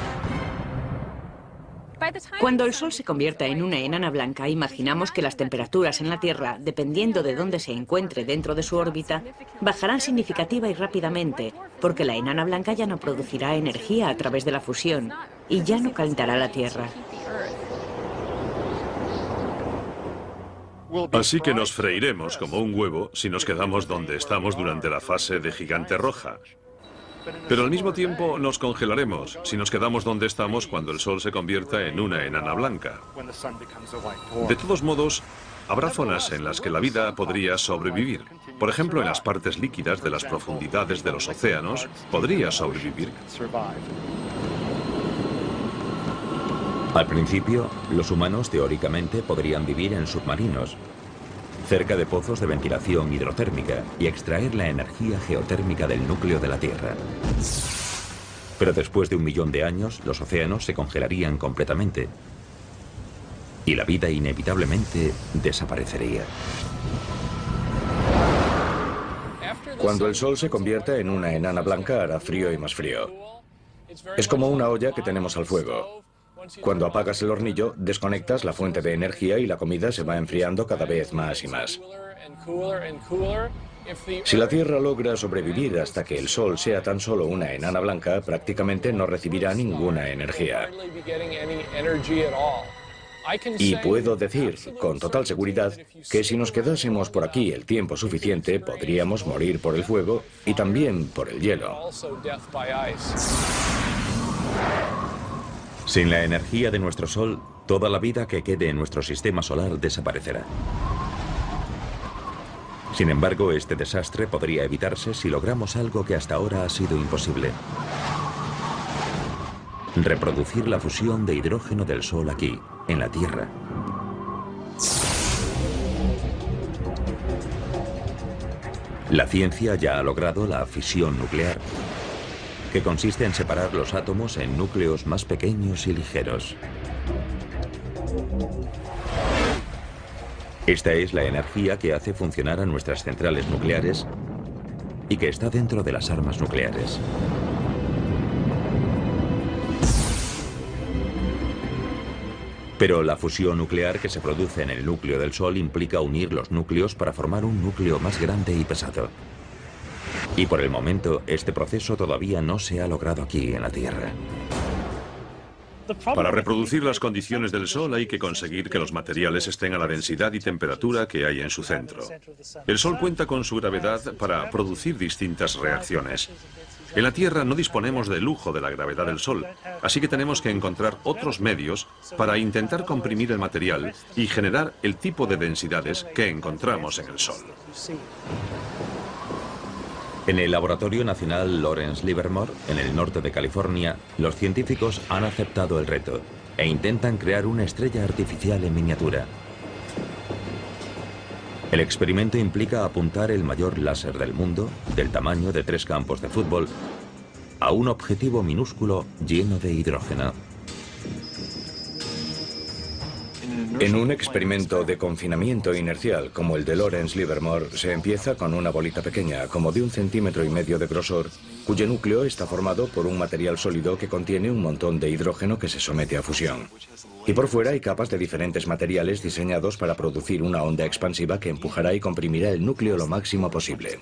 Cuando el Sol se convierta en una enana blanca, imaginamos que las temperaturas en la Tierra, dependiendo de dónde se encuentre dentro de su órbita, bajarán significativa y rápidamente, porque la enana blanca ya no producirá energía a través de la fusión y ya no calentará la Tierra.
Así que nos freiremos como un huevo si nos quedamos donde estamos durante la fase de gigante roja. Pero al mismo tiempo nos congelaremos si nos quedamos donde estamos cuando el Sol se convierta en una enana blanca. De todos modos, habrá zonas en las que la vida podría sobrevivir. Por ejemplo, en las partes líquidas de las profundidades de los océanos, podría sobrevivir.
Al principio, los humanos teóricamente podrían vivir en submarinos, cerca de pozos de ventilación hidrotérmica y extraer la energía geotérmica del núcleo de la Tierra. Pero después de un millón de años, los océanos se congelarían completamente y la vida inevitablemente desaparecería.
Cuando el Sol se convierta en una enana blanca, hará frío y más frío. Es como una olla que tenemos al fuego. Cuando apagas el hornillo, desconectas la fuente de energía y la comida se va enfriando cada vez más y más. Si la Tierra logra sobrevivir hasta que el Sol sea tan solo una enana blanca, prácticamente no recibirá ninguna energía. Y puedo decir, con total seguridad, que si nos quedásemos por aquí el tiempo suficiente, podríamos morir por el fuego y también por el hielo.
Sin la energía de nuestro Sol, toda la vida que quede en nuestro sistema solar desaparecerá. Sin embargo, este desastre podría evitarse si logramos algo que hasta ahora ha sido imposible. reproducir la fusión de hidrógeno del Sol aquí, en la Tierra. La ciencia ya ha logrado la fisión nuclear, que consiste en separar los átomos en núcleos más pequeños y ligeros. Esta es la energía que hace funcionar a nuestras centrales nucleares y que está dentro de las armas nucleares. Pero la fusión nuclear que se produce en el núcleo del Sol implica unir los núcleos para formar un núcleo más grande y pesado. Y por el momento, este proceso todavía no se ha logrado aquí en la Tierra.
Para reproducir las condiciones del Sol hay que conseguir que los materiales estén a la densidad y temperatura que hay en su centro. El Sol cuenta con su gravedad para producir distintas reacciones. En la Tierra no disponemos del lujo de la gravedad del Sol, así que tenemos que encontrar otros medios para intentar comprimir el material y generar el tipo de densidades que encontramos en el Sol.
En el Laboratorio Nacional Lawrence Livermore, en el norte de California, los científicos han aceptado el reto e intentan crear una estrella artificial en miniatura. El experimento implica apuntar el mayor láser del mundo, del tamaño de tres campos de fútbol, a un objetivo minúsculo lleno de hidrógeno.
En un experimento de confinamiento inercial como el de Lawrence Livermore, se empieza con una bolita pequeña, como de un centímetro y medio de grosor, cuyo núcleo está formado por un material sólido que contiene un montón de hidrógeno que se somete a fusión. Y por fuera hay capas de diferentes materiales diseñados para producir una onda expansiva que empujará y comprimirá el núcleo lo máximo posible.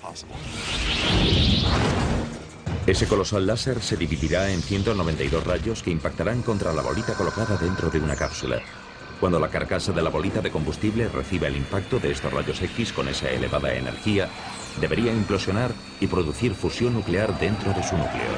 Ese colosal láser se dividirá en ciento noventa y dos rayos que impactarán contra la bolita colocada dentro de una cápsula. Cuando la carcasa de la bolita de combustible reciba el impacto de estos rayos X con esa elevada energía, debería implosionar y producir fusión nuclear dentro de su núcleo.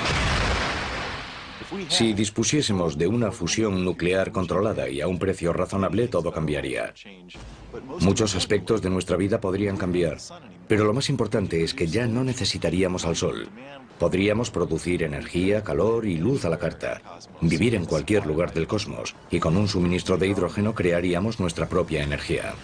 Si dispusiésemos de una fusión nuclear controlada y a un precio razonable, todo cambiaría. Muchos aspectos de nuestra vida podrían cambiar, pero lo más importante es que ya no necesitaríamos al Sol. Podríamos producir energía, calor y luz a la carta, vivir en cualquier lugar del cosmos, y con un suministro de hidrógeno crearíamos nuestra propia energía.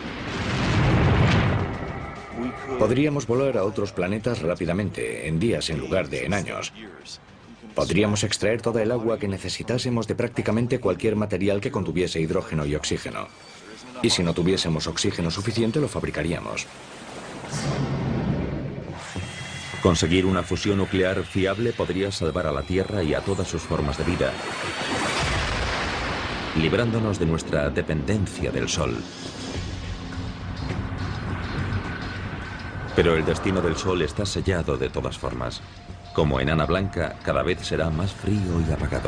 Podríamos volar a otros planetas rápidamente, en días en lugar de en años. Podríamos extraer toda el agua que necesitásemos de prácticamente cualquier material que contuviese hidrógeno y oxígeno. Y si no tuviésemos oxígeno suficiente, lo fabricaríamos.
Conseguir una fusión nuclear fiable podría salvar a la Tierra y a todas sus formas de vida, librándonos de nuestra dependencia del Sol. Pero el destino del Sol está sellado de todas formas. Como enana blanca, cada vez será más frío y apagado.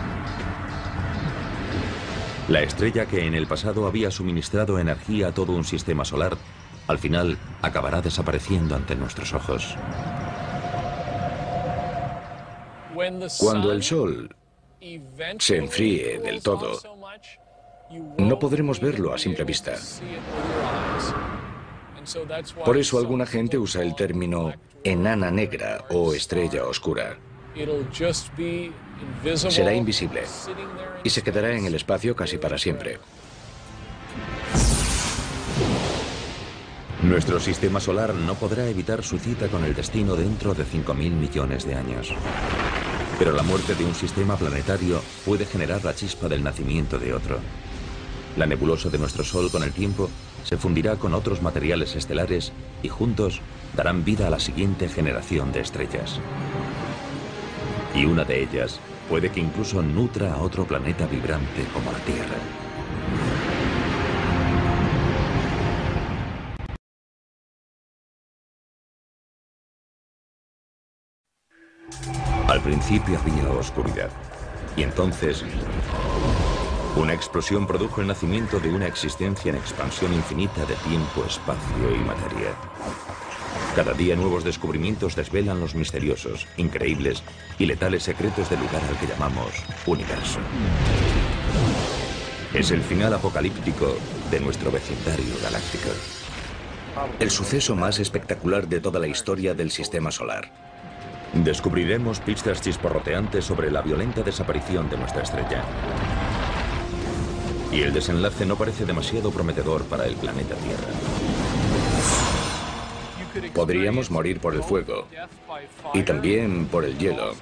La estrella que en el pasado había suministrado energía a todo un sistema solar, al final acabará desapareciendo ante nuestros ojos.
Cuando el Sol se enfríe del todo, no podremos verlo a simple vista. Por eso alguna gente usa el término enana negra o estrella oscura. Será invisible y se quedará en el espacio casi para siempre.
Nuestro sistema solar no podrá evitar su cita con el destino dentro de cinco mil millones de años. Pero la muerte de un sistema planetario puede generar la chispa del nacimiento de otro. La nebulosa de nuestro Sol con el tiempo se fundirá con otros materiales estelares y juntos darán vida a la siguiente generación de estrellas. Y una de ellas puede que incluso nutra a otro planeta vibrante como la Tierra. Al principio había oscuridad, y entonces una explosión produjo el nacimiento de una existencia en expansión infinita de tiempo, espacio y materia. Cada día nuevos descubrimientos desvelan los misteriosos, increíbles y letales secretos del lugar al que llamamos universo. Es el final apocalíptico de nuestro vecindario galáctico.
El suceso más espectacular de toda la historia del sistema solar.
Descubriremos pistas chisporroteantes sobre la violenta desaparición de nuestra estrella. Y el desenlace no parece demasiado prometedor para el planeta Tierra.
Podríamos morir por el fuego y también por el hielo.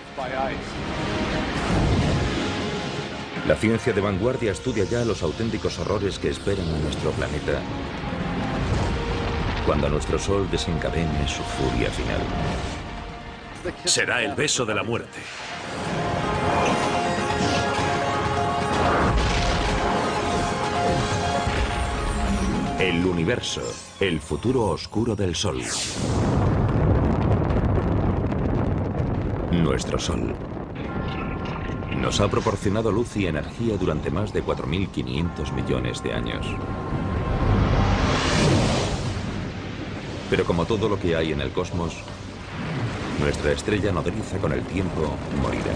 La ciencia de vanguardia estudia ya los auténticos horrores que esperan a nuestro planeta cuando nuestro Sol desencadene su furia final.
Será el beso de la muerte.
El universo, el futuro oscuro del Sol. Nuestro Sol nos ha proporcionado luz y energía durante más de cuatro mil quinientos millones de años. Pero como todo lo que hay en el cosmos, nuestra estrella nodriza con el tiempo morirá.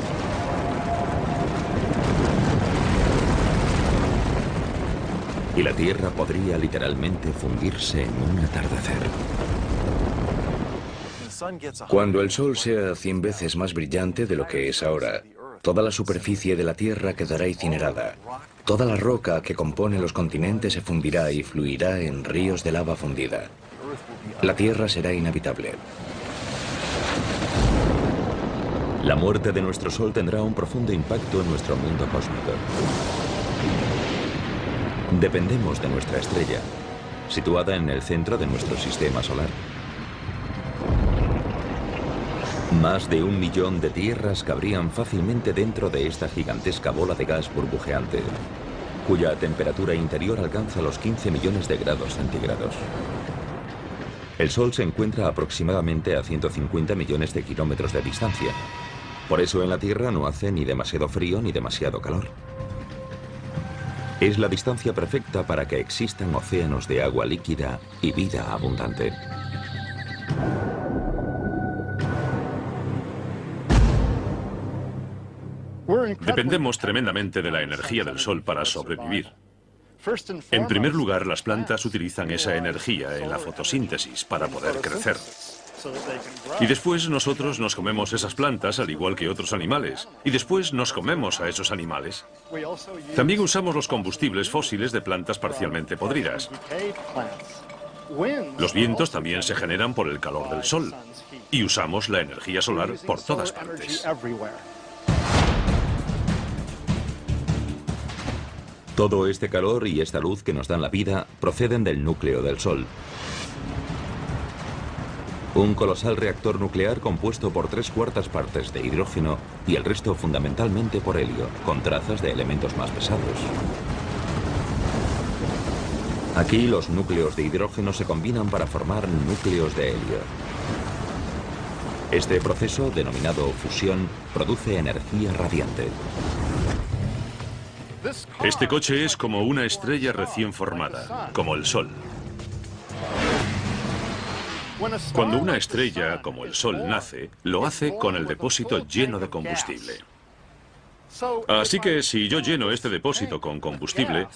Y la Tierra podría literalmente fundirse en un atardecer.
Cuando el Sol sea cien veces más brillante de lo que es ahora, toda la superficie de la Tierra quedará incinerada. Toda la roca que compone los continentes se fundirá y fluirá en ríos de lava fundida. La Tierra será inhabitable.
La muerte de nuestro Sol tendrá un profundo impacto en nuestro mundo cósmico. Dependemos de nuestra estrella, situada en el centro de nuestro sistema solar. Más de un millón de tierras cabrían fácilmente dentro de esta gigantesca bola de gas burbujeante, cuya temperatura interior alcanza los quince millones de grados centígrados. El Sol se encuentra aproximadamente a ciento cincuenta millones de kilómetros de distancia. Por eso en la Tierra no hace ni demasiado frío ni demasiado calor. Es la distancia perfecta para que existan océanos de agua líquida y vida abundante.
Dependemos tremendamente de la energía del Sol para sobrevivir. En primer lugar, las plantas utilizan esa energía en la fotosíntesis para poder crecer. Y después nosotros nos comemos esas plantas al igual que otros animales. Y después nos comemos a esos animales. También usamos los combustibles fósiles de plantas parcialmente podridas. Los vientos también se generan por el calor del Sol. Y usamos la energía solar por todas partes.
Todo este calor y esta luz que nos dan la vida proceden del núcleo del Sol. Un colosal reactor nuclear compuesto por tres cuartas partes de hidrógeno y el resto fundamentalmente por helio, con trazas de elementos más pesados. Aquí los núcleos de hidrógeno se combinan para formar núcleos de helio. Este proceso, denominado fusión, produce energía radiante.
Este coche es como una estrella recién formada, como el Sol. Cuando una estrella, como el Sol, nace, lo hace con el depósito lleno de combustible. Así que si yo lleno este depósito con combustible,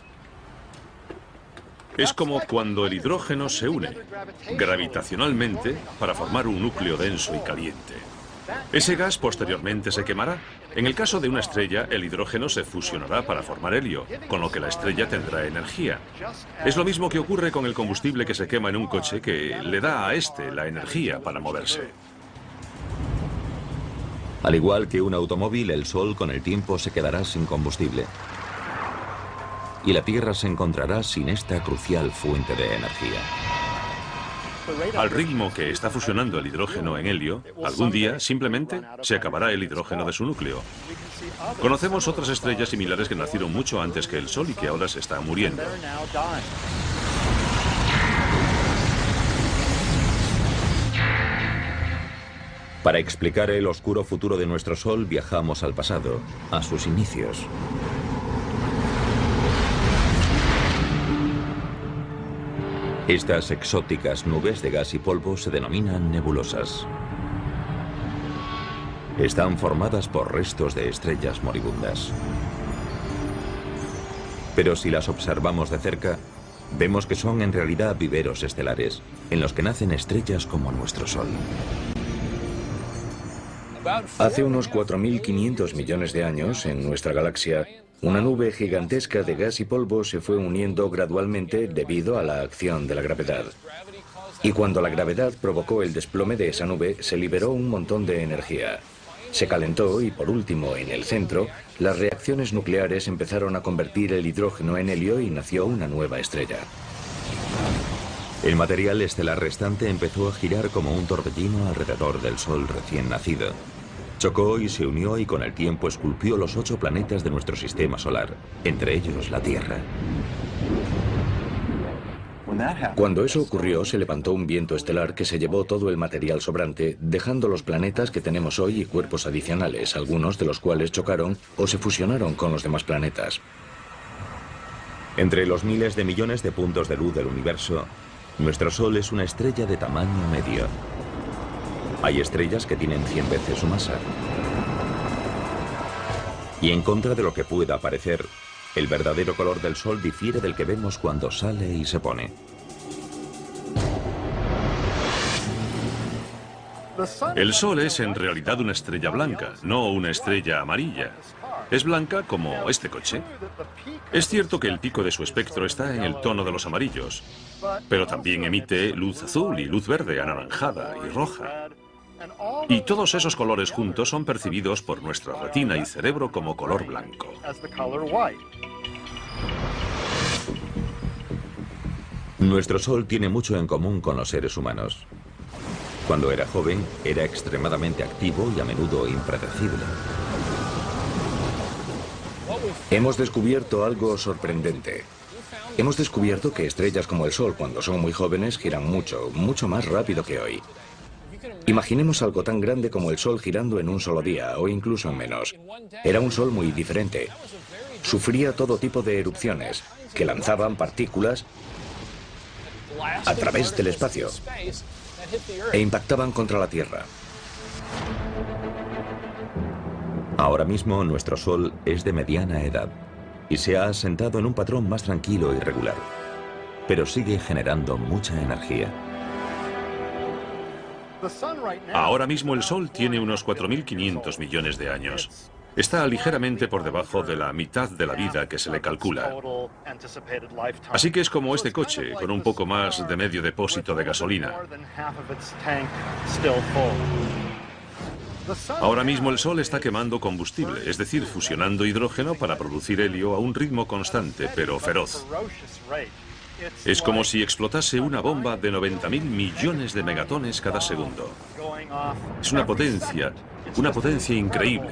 es como cuando el hidrógeno se une gravitacionalmente para formar un núcleo denso y caliente. Ese gas posteriormente se quemará. En el caso de una estrella, el hidrógeno se fusionará para formar helio, con lo que la estrella tendrá energía. Es lo mismo que ocurre con el combustible que se quema en un coche, que le da a este la energía para moverse.
Al igual que un automóvil, el Sol con el tiempo se quedará sin combustible. Y la Tierra se encontrará sin esta crucial fuente de energía.
Al ritmo que está fusionando el hidrógeno en helio, algún día simplemente se acabará el hidrógeno de su núcleo. Conocemos otras estrellas similares que nacieron mucho antes que el Sol y que ahora se están muriendo.
Para explicar el oscuro futuro de nuestro Sol, viajamos al pasado, a sus inicios. Estas exóticas nubes de gas y polvo se denominan nebulosas. Están formadas por restos de estrellas moribundas. Pero si las observamos de cerca, vemos que son en realidad viveros estelares, en los que nacen estrellas como nuestro Sol.
Hace unos cuatro mil quinientos millones de años, en nuestra galaxia, una nube gigantesca de gas y polvo se fue uniendo gradualmente debido a la acción de la gravedad. Y cuando la gravedad provocó el desplome de esa nube, se liberó un montón de energía. Se calentó y, por último, en el centro, las reacciones nucleares empezaron a convertir el hidrógeno en helio y nació una nueva estrella.
El material estelar restante empezó a girar como un torbellino alrededor del Sol recién nacido. Chocó y se unió y con el tiempo esculpió los ocho planetas de nuestro sistema solar, entre ellos la Tierra.
Cuando eso ocurrió, se levantó un viento estelar que se llevó todo el material sobrante, dejando los planetas que tenemos hoy y cuerpos adicionales, algunos de los cuales chocaron o se fusionaron con los demás planetas.
Entre los miles de millones de puntos de luz del universo, nuestro Sol es una estrella de tamaño medio. Hay estrellas que tienen cien veces su masa. Y en contra de lo que pueda parecer, el verdadero color del Sol difiere del que vemos cuando sale y se pone.
El Sol es en realidad una estrella blanca, no una estrella amarilla. Es blanca como este coche. Es cierto que el pico de su espectro está en el tono de los amarillos, pero también emite luz azul y luz verde, anaranjada y roja. Y todos esos colores juntos son percibidos por nuestra retina y cerebro como color blanco.
Nuestro Sol tiene mucho en común con los seres humanos. Cuando era joven, era extremadamente activo y a menudo impredecible.
Hemos descubierto algo sorprendente. Hemos descubierto que estrellas como el Sol, cuando son muy jóvenes, giran mucho, mucho más rápido que hoy. Imaginemos algo tan grande como el Sol girando en un solo día, o incluso en menos. Era un Sol muy diferente. Sufría todo tipo de erupciones, que lanzaban partículas a través del espacio e impactaban contra la Tierra.
Ahora mismo nuestro Sol es de mediana edad y se ha asentado en un patrón más tranquilo y regular, pero sigue generando mucha energía.
Ahora mismo el Sol tiene unos cuatro mil quinientos millones de años. Está ligeramente por debajo de la mitad de la vida que se le calcula. Así que es como este coche, con un poco más de medio depósito de gasolina. Ahora mismo el Sol está quemando combustible, es decir, fusionando hidrógeno para producir helio a un ritmo constante, pero feroz. Es como si explotase una bomba de noventa mil millones de megatones cada segundo. Es una potencia, una potencia increíble.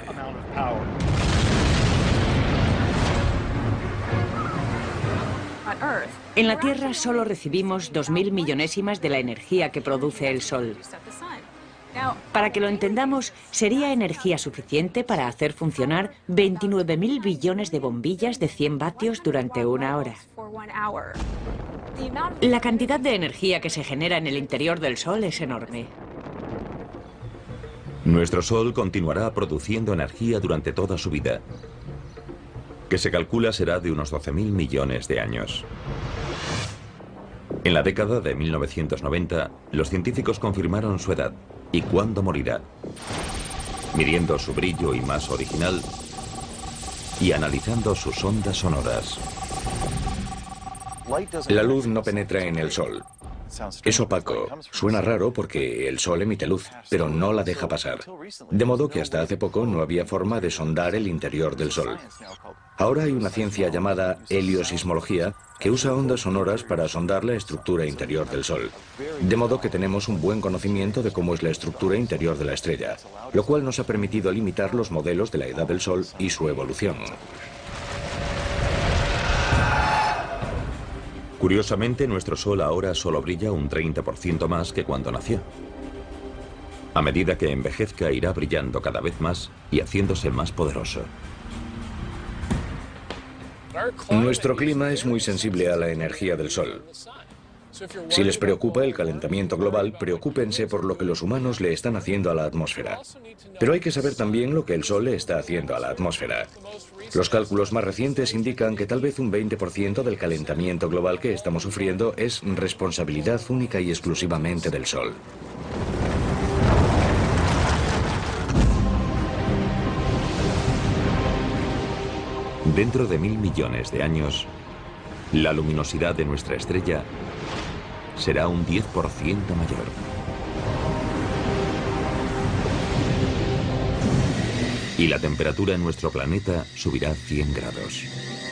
En la Tierra solo recibimos dos mil millonésimas de la energía que produce el Sol. Para que lo entendamos, sería energía suficiente para hacer funcionar veintinueve mil billones de bombillas de cien vatios durante una hora. La cantidad de energía que se genera en el interior del Sol es enorme.
Nuestro Sol continuará produciendo energía durante toda su vida, que se calcula será de unos doce mil millones de años. En la década de mil novecientos noventa, los científicos confirmaron su edad y cuándo morirá, midiendo su brillo y masa original y analizando sus ondas sonoras.
La luz no penetra en el Sol. Es opaco. Suena raro porque el Sol emite luz, pero no la deja pasar. De modo que hasta hace poco no había forma de sondar el interior del Sol. Ahora hay una ciencia llamada heliosismología que usa ondas sonoras para sondar la estructura interior del Sol. De modo que tenemos un buen conocimiento de cómo es la estructura interior de la estrella, lo cual nos ha permitido limitar los modelos de la edad del Sol y su evolución.
Curiosamente, nuestro Sol ahora solo brilla un treinta por ciento más que cuando nació. A medida que envejezca, irá brillando cada vez más y haciéndose más poderoso.
Nuestro clima es muy sensible a la energía del Sol. Si les preocupa el calentamiento global, preocúpense por lo que los humanos le están haciendo a la atmósfera. Pero hay que saber también lo que el Sol le está haciendo a la atmósfera. Los cálculos más recientes indican que tal vez un veinte por ciento del calentamiento global que estamos sufriendo es responsabilidad única y exclusivamente del Sol.
Dentro de mil millones de años, la luminosidad de nuestra estrella será un diez por ciento mayor. Y la temperatura en nuestro planeta subirá cien grados.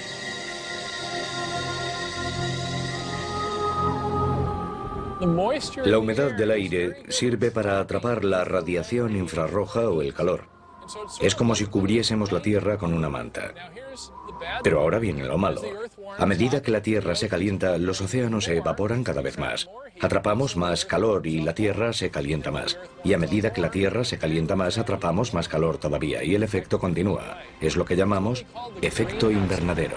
La humedad del aire sirve para atrapar la radiación infrarroja o el calor. Es como si cubriésemos la Tierra con una manta. Pero ahora viene lo malo. A medida que la Tierra se calienta, los océanos se evaporan cada vez más. Atrapamos más calor y la Tierra se calienta más. Y a medida que la Tierra se calienta más, atrapamos más calor todavía. Y el efecto continúa. Es lo que llamamos efecto invernadero.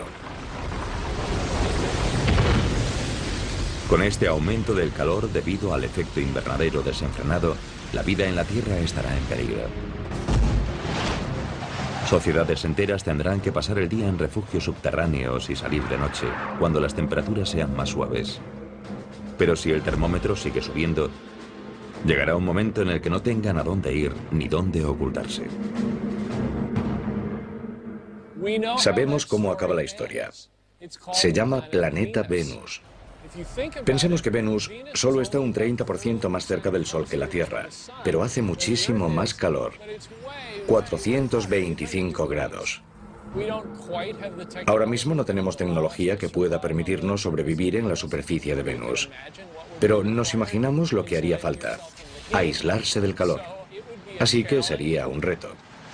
Con este aumento del calor debido al efecto invernadero desenfrenado, la vida en la Tierra estará en peligro. Sociedades enteras tendrán que pasar el día en refugios subterráneos y salir de noche, cuando las temperaturas sean más suaves. Pero si el termómetro sigue subiendo, llegará un momento en el que no tengan a dónde ir ni dónde ocultarse.
Sabemos cómo acaba la historia. Se llama planeta Venus. Pensemos que Venus solo está un treinta por ciento más cerca del Sol que la Tierra, pero hace muchísimo más calor. cuatrocientos veinticinco grados. Ahora mismo no tenemos tecnología que pueda permitirnos sobrevivir en la superficie de Venus. Pero nos imaginamos lo que haría falta: aislarse del calor. Así que sería un reto.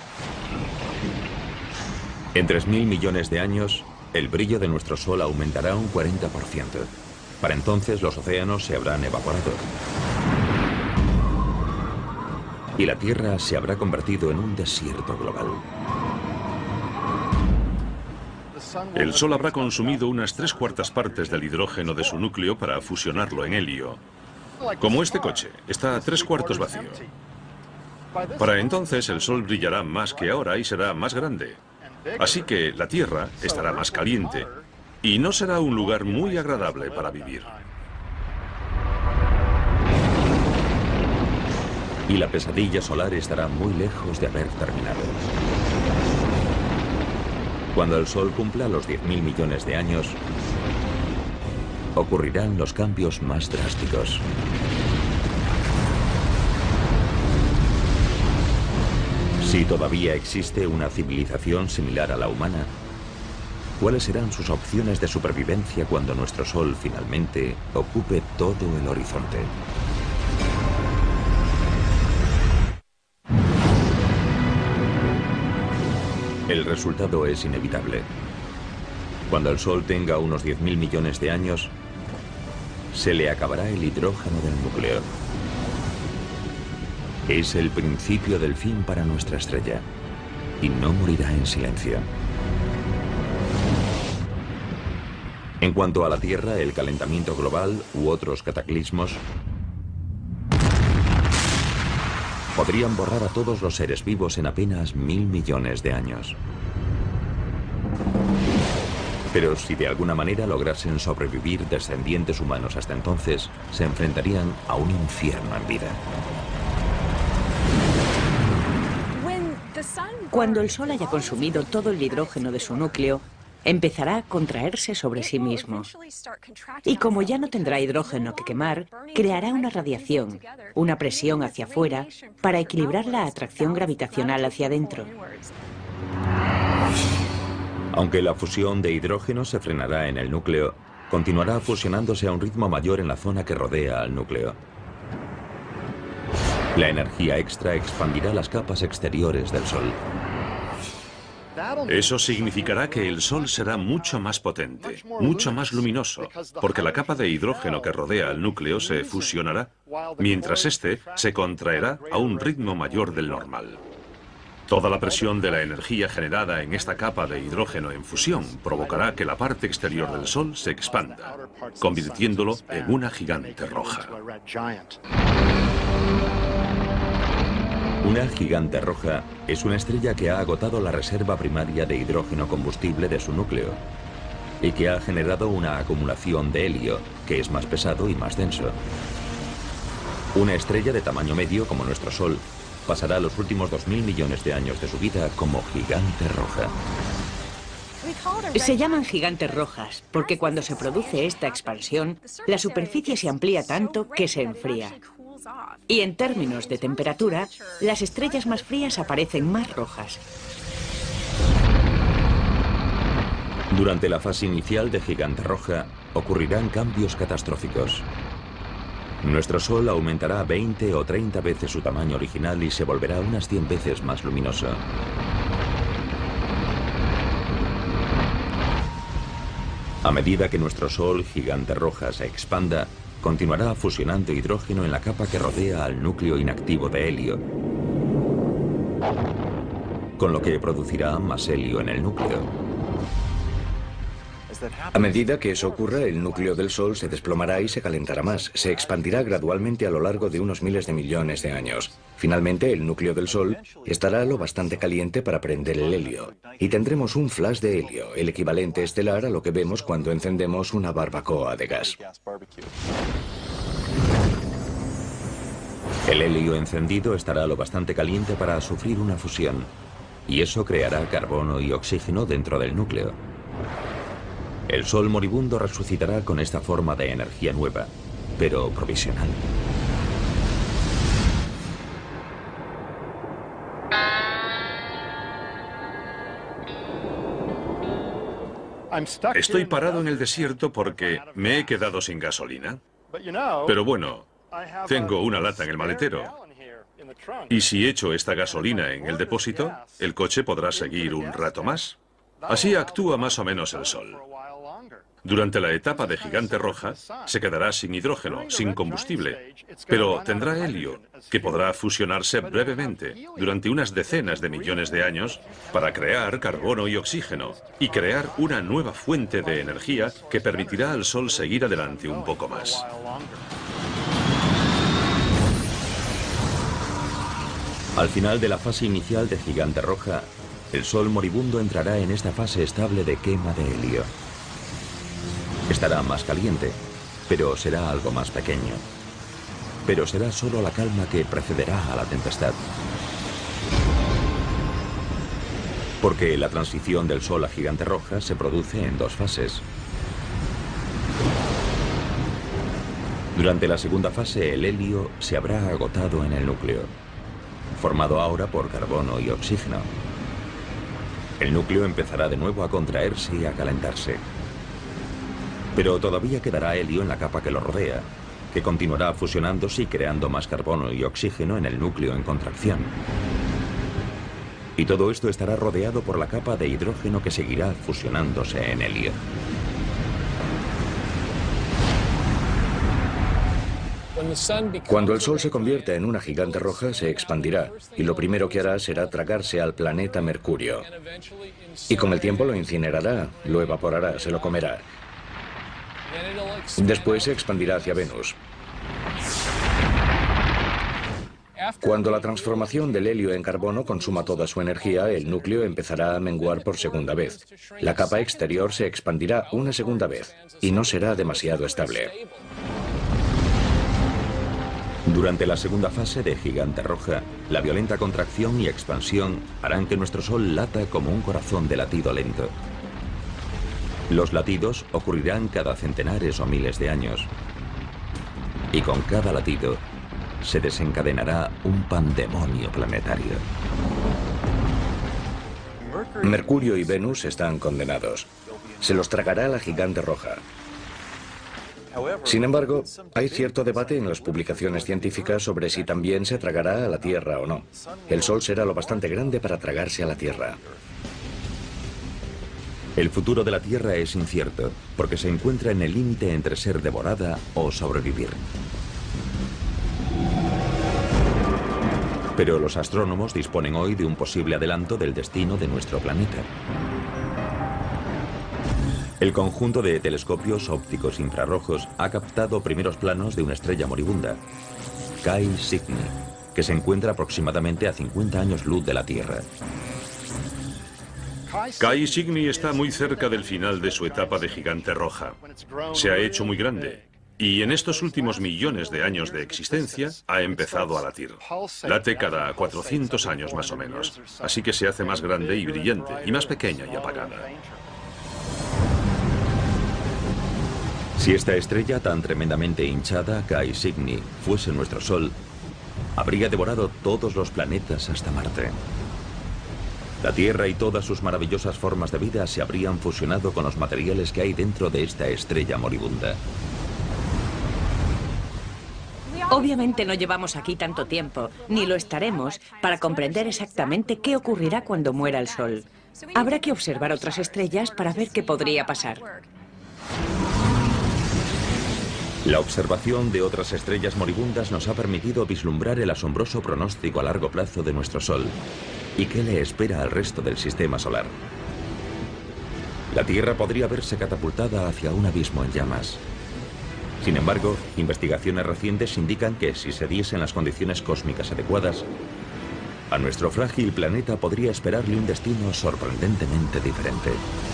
En tres mil millones de años, el brillo de nuestro Sol aumentará un cuarenta por ciento. Para entonces los océanos se habrán evaporado. Y la Tierra se habrá convertido en un desierto global.
El Sol habrá consumido unas tres cuartas partes del hidrógeno de su núcleo para fusionarlo en helio. Como este coche, está a tres cuartos vacío. Para entonces el Sol brillará más que ahora y será más grande. Así que la Tierra estará más caliente y no será un lugar muy agradable para vivir.
Y la pesadilla solar estará muy lejos de haber terminado. Cuando el Sol cumpla los diez mil millones de años, ocurrirán los cambios más drásticos. Si todavía existe una civilización similar a la humana, ¿cuáles serán sus opciones de supervivencia cuando nuestro Sol finalmente ocupe todo el horizonte? El resultado es inevitable. Cuando el Sol tenga unos diez mil millones de años, se le acabará el hidrógeno del núcleo. Es el principio del fin para nuestra estrella, y no morirá en silencio. En cuanto a la Tierra, el calentamiento global u otros cataclismos podrían borrar a todos los seres vivos en apenas mil millones de años. Pero si de alguna manera lograsen sobrevivir descendientes humanos hasta entonces, se enfrentarían a un infierno en vida.
Cuando el Sol haya consumido todo el hidrógeno de su núcleo, empezará a contraerse sobre sí mismo. Y como ya no tendrá hidrógeno que quemar, creará una radiación, una presión hacia afuera, para equilibrar la atracción gravitacional hacia adentro.
Aunque la fusión de hidrógeno se frenará en el núcleo, continuará fusionándose a un ritmo mayor en la zona que rodea al núcleo. La energía extra expandirá las capas exteriores del Sol.
Eso significará que el Sol será mucho más potente, mucho más luminoso, porque la capa de hidrógeno que rodea al núcleo se fusionará, mientras este se contraerá a un ritmo mayor del normal. Toda la presión de la energía generada en esta capa de hidrógeno en fusión provocará que la parte exterior del Sol se expanda, convirtiéndolo en una gigante roja.
Una gigante roja es una estrella que ha agotado la reserva primaria de hidrógeno combustible de su núcleo y que ha generado una acumulación de helio, que es más pesado y más denso. Una estrella de tamaño medio como nuestro Sol pasará los últimos dos mil millones de años de su vida como gigante roja.
Se llaman gigantes rojas porque cuando se produce esta expansión, la superficie se amplía tanto que se enfría. Y en términos de temperatura, las estrellas más frías aparecen más rojas.
Durante la fase inicial de Gigante Roja, ocurrirán cambios catastróficos. Nuestro Sol aumentará veinte o treinta veces su tamaño original y se volverá unas cien veces más luminoso. A medida que nuestro Sol Gigante Roja se expanda, continuará fusionando hidrógeno en la capa que rodea al núcleo inactivo de helio, con lo que producirá más helio en el núcleo.
A medida que eso ocurra, el núcleo del Sol se desplomará y se calentará más. Se expandirá gradualmente a lo largo de unos miles de millones de años. Finalmente, el núcleo del Sol estará lo bastante caliente para prender el helio. Y tendremos un flash de helio, el equivalente estelar a lo que vemos cuando encendemos una barbacoa de gas.
El helio encendido estará lo bastante caliente para sufrir una fusión, y eso creará carbono y oxígeno dentro del núcleo. El Sol moribundo resucitará con esta forma de energía nueva, pero provisional.
Estoy parado en el desierto porque me he quedado sin gasolina. Pero bueno, tengo una lata en el maletero. Y si echo esta gasolina en el depósito, el coche podrá seguir un rato más. Así actúa más o menos el Sol. Durante la etapa de Gigante Roja, se quedará sin hidrógeno, sin combustible, pero tendrá helio, que podrá fusionarse brevemente, durante unas decenas de millones de años, para crear carbono y oxígeno, y crear una nueva fuente de energía que permitirá al Sol seguir adelante un poco más.
Al final de la fase inicial de Gigante Roja, el Sol moribundo entrará en esta fase estable de quema de helio. Estará más caliente, pero será algo más pequeño. Pero será solo la calma que precederá a la tempestad. Porque la transición del Sol a Gigante Roja se produce en dos fases. Durante la segunda fase, el helio se habrá agotado en el núcleo, formado ahora por carbono y oxígeno. El núcleo empezará de nuevo a contraerse y a calentarse. Pero todavía quedará helio en la capa que lo rodea, que continuará fusionándose y creando más carbono y oxígeno en el núcleo en contracción. Y todo esto estará rodeado por la capa de hidrógeno que seguirá fusionándose en helio.
Cuando el Sol se convierta en una gigante roja, se expandirá, y lo primero que hará será tragarse al planeta Mercurio. Y con el tiempo lo incinerará, lo evaporará, se lo comerá. Después se expandirá hacia Venus. Cuando la transformación del helio en carbono consuma toda su energía, el núcleo empezará a menguar por segunda vez. La capa exterior se expandirá una segunda vez, y no será demasiado estable.
Durante la segunda fase de Gigante Roja, la violenta contracción y expansión harán que nuestro Sol lata como un corazón de latido lento. Los latidos ocurrirán cada centenares o miles de años. Y con cada latido se desencadenará un pandemonio planetario.
Mercurio y Venus están condenados. Se los tragará la gigante roja. Sin embargo, hay cierto debate en las publicaciones científicas sobre si también se tragará a la Tierra o no. El Sol será lo bastante grande para tragarse a la Tierra.
El futuro de la Tierra es incierto, porque se encuentra en el límite entre ser devorada o sobrevivir. Pero los astrónomos disponen hoy de un posible adelanto del destino de nuestro planeta. El conjunto de telescopios ópticos infrarrojos ha captado primeros planos de una estrella moribunda, Chi Cygni, que se encuentra aproximadamente a cincuenta años luz de la Tierra.
Chi Cygni está muy cerca del final de su etapa de gigante roja. Se ha hecho muy grande y en estos últimos millones de años de existencia ha empezado a latir. Late cada cuatrocientos años más o menos, así que se hace más grande y brillante y más pequeña y apagada.
Si esta estrella tan tremendamente hinchada, Kai Cygni, fuese nuestro Sol, habría devorado todos los planetas hasta Marte. La Tierra y todas sus maravillosas formas de vida se habrían fusionado con los materiales que hay dentro de esta estrella moribunda.
Obviamente no llevamos aquí tanto tiempo, ni lo estaremos, para comprender exactamente qué ocurrirá cuando muera el Sol. Habrá que observar otras estrellas para ver qué podría pasar.
La observación de otras estrellas moribundas nos ha permitido vislumbrar el asombroso pronóstico a largo plazo de nuestro Sol y qué le espera al resto del sistema solar. La Tierra podría verse catapultada hacia un abismo en llamas. Sin embargo, investigaciones recientes indican que si se diesen las condiciones cósmicas adecuadas, a nuestro frágil planeta podría esperarle un destino sorprendentemente diferente.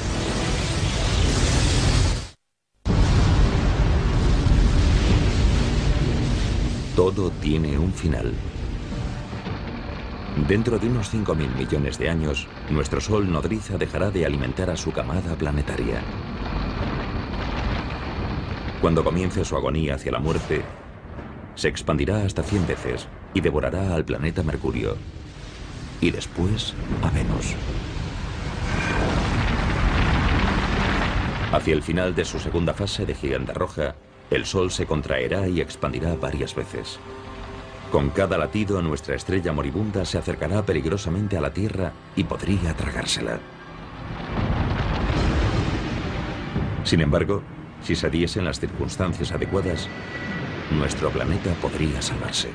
Todo tiene un final. Dentro de unos cinco mil millones de años, nuestro Sol nodriza dejará de alimentar a su camada planetaria. Cuando comience su agonía hacia la muerte, se expandirá hasta cien veces y devorará al planeta Mercurio, y después a Venus. Hacia el final de su segunda fase de gigante roja, el Sol se contraerá y expandirá varias veces. Con cada latido, nuestra estrella moribunda se acercará peligrosamente a la Tierra y podría tragársela. Sin embargo, si se diesen las circunstancias adecuadas, nuestro planeta podría salvarse.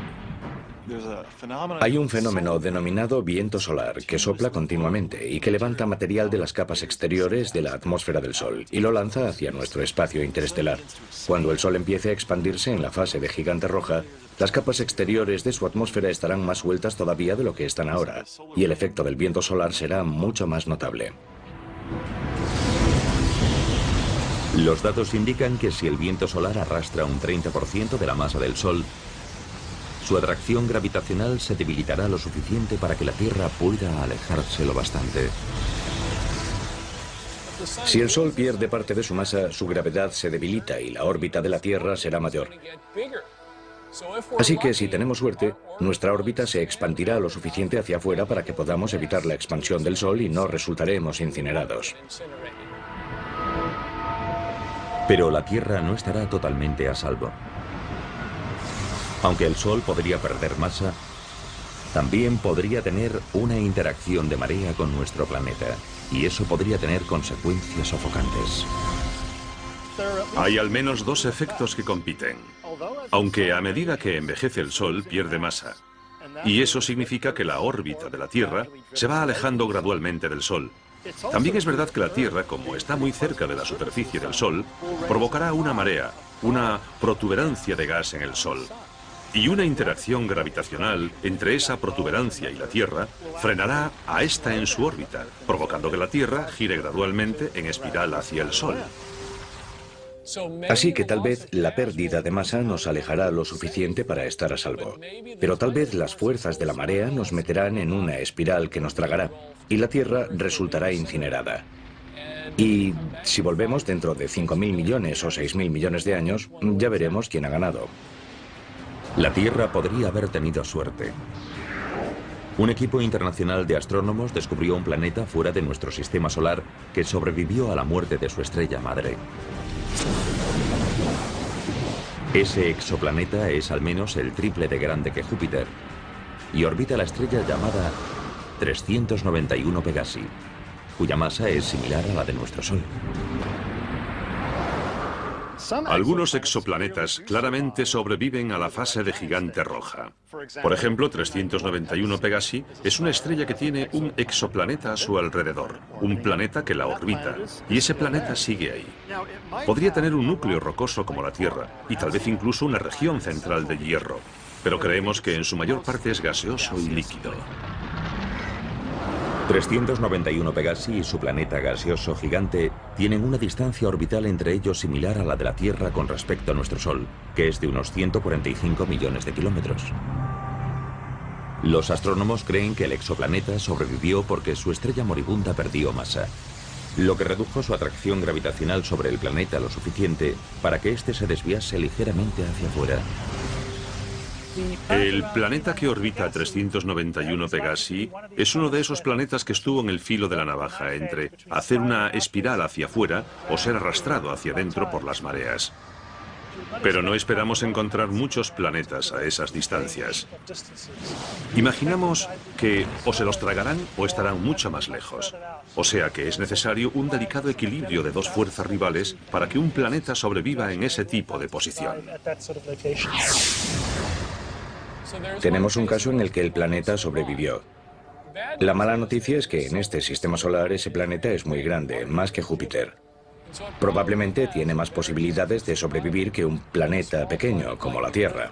Hay un fenómeno denominado viento solar que sopla continuamente y que levanta material de las capas exteriores de la atmósfera del Sol y lo lanza hacia nuestro espacio interestelar. Cuando el Sol empiece a expandirse en la fase de gigante roja, las capas exteriores de su atmósfera estarán más sueltas todavía de lo que están ahora, y el efecto del viento solar será mucho más notable.
Los datos indican que si el viento solar arrastra un treinta por ciento de la masa del Sol, su atracción gravitacional se debilitará lo suficiente para que la Tierra pueda alejarse lo bastante.
Si el Sol pierde parte de su masa, su gravedad se debilita y la órbita de la Tierra será mayor. Así que si tenemos suerte, nuestra órbita se expandirá lo suficiente hacia afuera para que podamos evitar la expansión del Sol y no resultaremos incinerados.
Pero la Tierra no estará totalmente a salvo. Aunque el Sol podría perder masa, también podría tener una interacción de marea con nuestro planeta, y eso podría tener consecuencias sofocantes.
Hay al menos dos efectos que compiten. Aunque a medida que envejece el Sol pierde masa, y eso significa que la órbita de la Tierra se va alejando gradualmente del Sol. También es verdad que la Tierra, como está muy cerca de la superficie del Sol, provocará una marea, una protuberancia de gas en el Sol. Y una interacción gravitacional entre esa protuberancia y la Tierra frenará a esta en su órbita, provocando que la Tierra gire gradualmente en espiral hacia el Sol.
Así que tal vez la pérdida de masa nos alejará lo suficiente para estar a salvo. Pero tal vez las fuerzas de la marea nos meterán en una espiral que nos tragará y la Tierra resultará incinerada. Y si volvemos dentro de cinco mil millones o seis mil millones de años, ya veremos quién ha ganado.
La Tierra podría haber tenido suerte. Un equipo internacional de astrónomos descubrió un planeta fuera de nuestro sistema solar que sobrevivió a la muerte de su estrella madre. Ese exoplaneta es al menos el triple de grande que Júpiter y orbita la estrella llamada trescientos noventa y uno Pegasi, cuya masa es similar a la de nuestro Sol.
Algunos exoplanetas claramente sobreviven a la fase de gigante roja. Por ejemplo, trescientos noventa y uno Pegasi es una estrella que tiene un exoplaneta a su alrededor, un planeta que la orbita, y ese planeta sigue ahí. Podría tener un núcleo rocoso como la Tierra, y tal vez incluso una región central de hierro, pero creemos que en su mayor parte es gaseoso y líquido.
trescientos noventa y uno Pegasi y su planeta gaseoso gigante tienen una distancia orbital entre ellos similar a la de la Tierra con respecto a nuestro Sol, que es de unos ciento cuarenta y cinco millones de kilómetros. Los astrónomos creen que el exoplaneta sobrevivió porque su estrella moribunda perdió masa. lo que redujo su atracción gravitacional sobre el planeta lo suficiente para que éste se desviase ligeramente hacia afuera.
El planeta que orbita trescientos noventa y uno Pegasi es uno de esos planetas que estuvo en el filo de la navaja entre hacer una espiral hacia afuera o ser arrastrado hacia adentro por las mareas. Pero no esperamos encontrar muchos planetas a esas distancias. Imaginamos que o se los tragarán o estarán mucho más lejos. O sea que es necesario un delicado equilibrio de dos fuerzas rivales para que un planeta sobreviva en ese tipo de posición.
Tenemos un caso en el que el planeta sobrevivió. La mala noticia es que en este sistema solar ese planeta es muy grande, más que Júpiter. Probablemente tiene más posibilidades de sobrevivir que un planeta pequeño como la Tierra.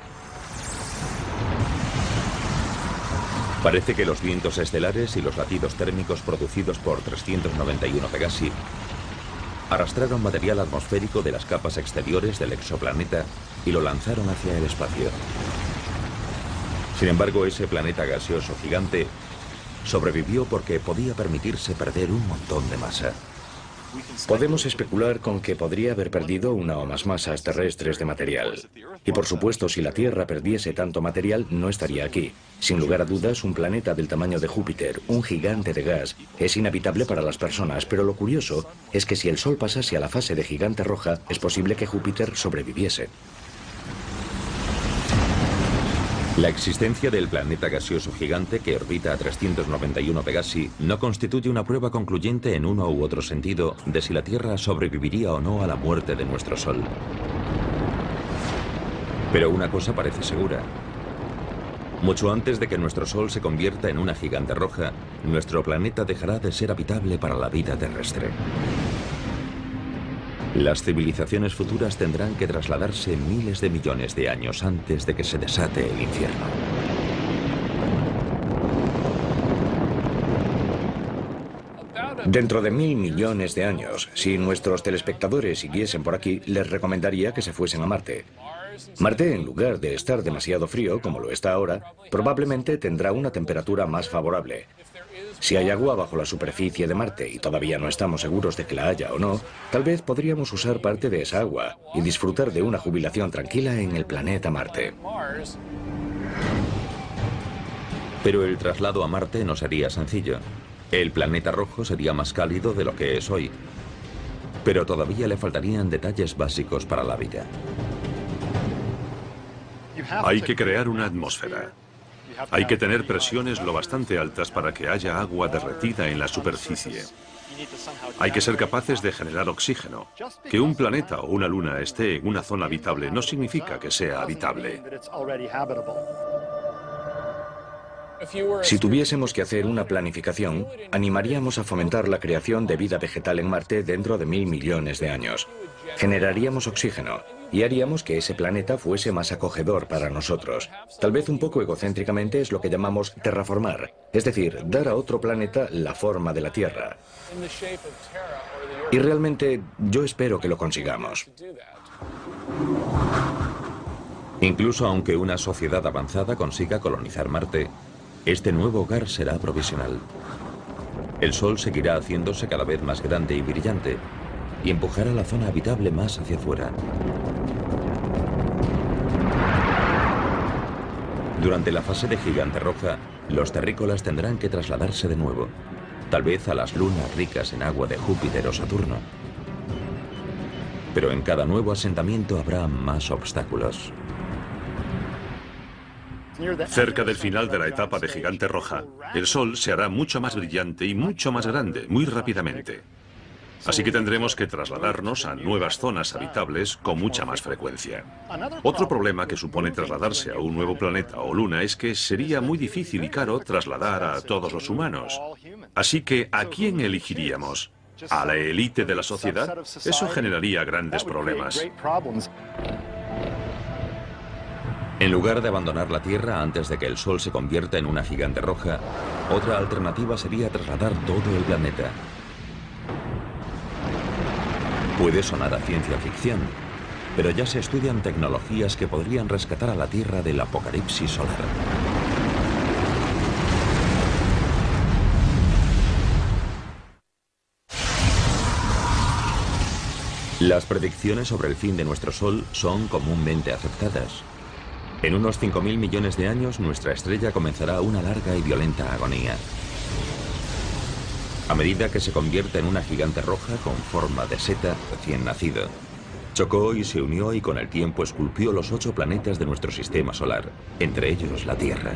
Parece que los vientos estelares y los latidos térmicos producidos por trescientos noventa y uno Pegasi arrastraron material atmosférico de las capas exteriores del exoplaneta y lo lanzaron hacia el espacio. Sin embargo, ese planeta gaseoso gigante sobrevivió porque podía permitirse perder un montón de masa.
Podemos especular con que podría haber perdido una o más masas terrestres de material. Y por supuesto, si la Tierra perdiese tanto material, no estaría aquí. Sin lugar a dudas, un planeta del tamaño de Júpiter, un gigante de gas, es inhabitable para las personas, pero lo curioso es que si el Sol pasase a la fase de gigante roja, es posible que Júpiter sobreviviese.
La existencia del planeta gaseoso gigante que orbita a trescientos noventa y uno Pegasi no constituye una prueba concluyente en uno u otro sentido de si la Tierra sobreviviría o no a la muerte de nuestro Sol. Pero una cosa parece segura. Mucho antes de que nuestro Sol se convierta en una gigante roja, nuestro planeta dejará de ser habitable para la vida terrestre. Las civilizaciones futuras tendrán que trasladarse miles de millones de años antes de que se desate el infierno.
Dentro de mil millones de años, si nuestros telespectadores siguiesen por aquí, les recomendaría que se fuesen a Marte. Marte, en lugar de estar demasiado frío, como lo está ahora, probablemente tendrá una temperatura más favorable. Si hay agua bajo la superficie de Marte y todavía no estamos seguros de que la haya o no, tal vez podríamos usar parte de esa agua y disfrutar de una jubilación tranquila en el planeta Marte.
Pero el traslado a Marte no sería sencillo. El planeta rojo sería más cálido de lo que es hoy. Pero todavía le faltarían detalles básicos para la vida.
Hay que crear una atmósfera. Hay que tener presiones lo bastante altas para que haya agua derretida en la superficie. Hay que ser capaces de generar oxígeno. Que un planeta o una luna esté en una zona habitable no significa que sea habitable.
Si tuviésemos que hacer una planificación, animaríamos a fomentar la creación de vida vegetal en Marte dentro de mil millones de años. Generaríamos oxígeno y haríamos que ese planeta fuese más acogedor para nosotros. Tal vez un poco egocéntricamente es lo que llamamos terraformar, es decir, dar a otro planeta la forma de la Tierra. Y realmente yo espero que lo consigamos.
Incluso aunque una sociedad avanzada consiga colonizar Marte, este nuevo hogar será provisional. El Sol seguirá haciéndose cada vez más grande y brillante y empujará la zona habitable más hacia afuera. Durante la fase de gigante roja, los terrícolas tendrán que trasladarse de nuevo, tal vez a las lunas ricas en agua de Júpiter o Saturno. Pero en cada nuevo asentamiento habrá más obstáculos.
Cerca del final de la etapa de gigante roja, el Sol se hará mucho más brillante y mucho más grande, muy rápidamente. Así que tendremos que trasladarnos a nuevas zonas habitables con mucha más frecuencia. Otro problema que supone trasladarse a un nuevo planeta o luna es que sería muy difícil y caro trasladar a todos los humanos. Así que, ¿a quién elegiríamos? ¿A la élite de la sociedad? Eso generaría grandes problemas.
En lugar de abandonar la Tierra antes de que el Sol se convierta en una gigante roja, otra alternativa sería trasladar todo el planeta. Puede sonar a ciencia ficción, pero ya se estudian tecnologías que podrían rescatar a la Tierra del apocalipsis solar. Las predicciones sobre el fin de nuestro Sol son comúnmente aceptadas. En unos cinco mil millones de años, nuestra estrella comenzará una larga y violenta agonía. A medida que se convierte en una gigante roja con forma de seta recién nacido, chocó y se unió y con el tiempo esculpió los ocho planetas de nuestro sistema solar, entre ellos la Tierra.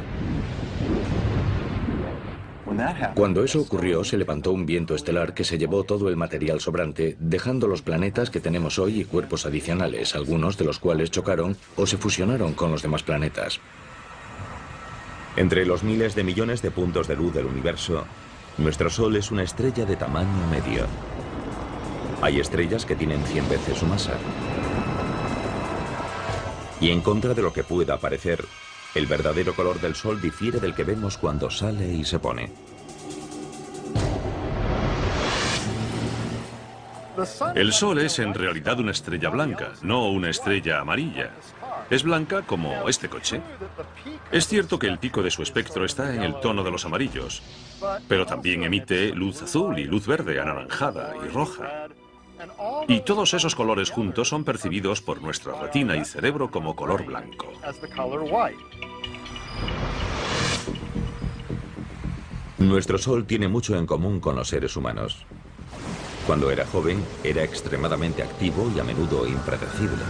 Cuando eso ocurrió, se levantó un viento estelar que se llevó todo el material sobrante, dejando los planetas que tenemos hoy y cuerpos adicionales, algunos de los cuales chocaron o se fusionaron con los demás planetas.
Entre los miles de millones de puntos de luz del universo, nuestro Sol es una estrella de tamaño medio. Hay estrellas que tienen cien veces su masa. Y en contra de lo que pueda parecer, el verdadero color del Sol difiere del que vemos cuando sale y se pone.
El Sol es en realidad una estrella blanca, no una estrella amarilla. Es blanca como este coche. Es cierto que el pico de su espectro está en el tono de los amarillos, pero también emite luz azul y luz verde, anaranjada y roja. Y todos esos colores juntos son percibidos por nuestra retina y cerebro como color blanco.
Nuestro Sol tiene mucho en común con los seres humanos. Cuando era joven, era extremadamente activo y a menudo impredecible.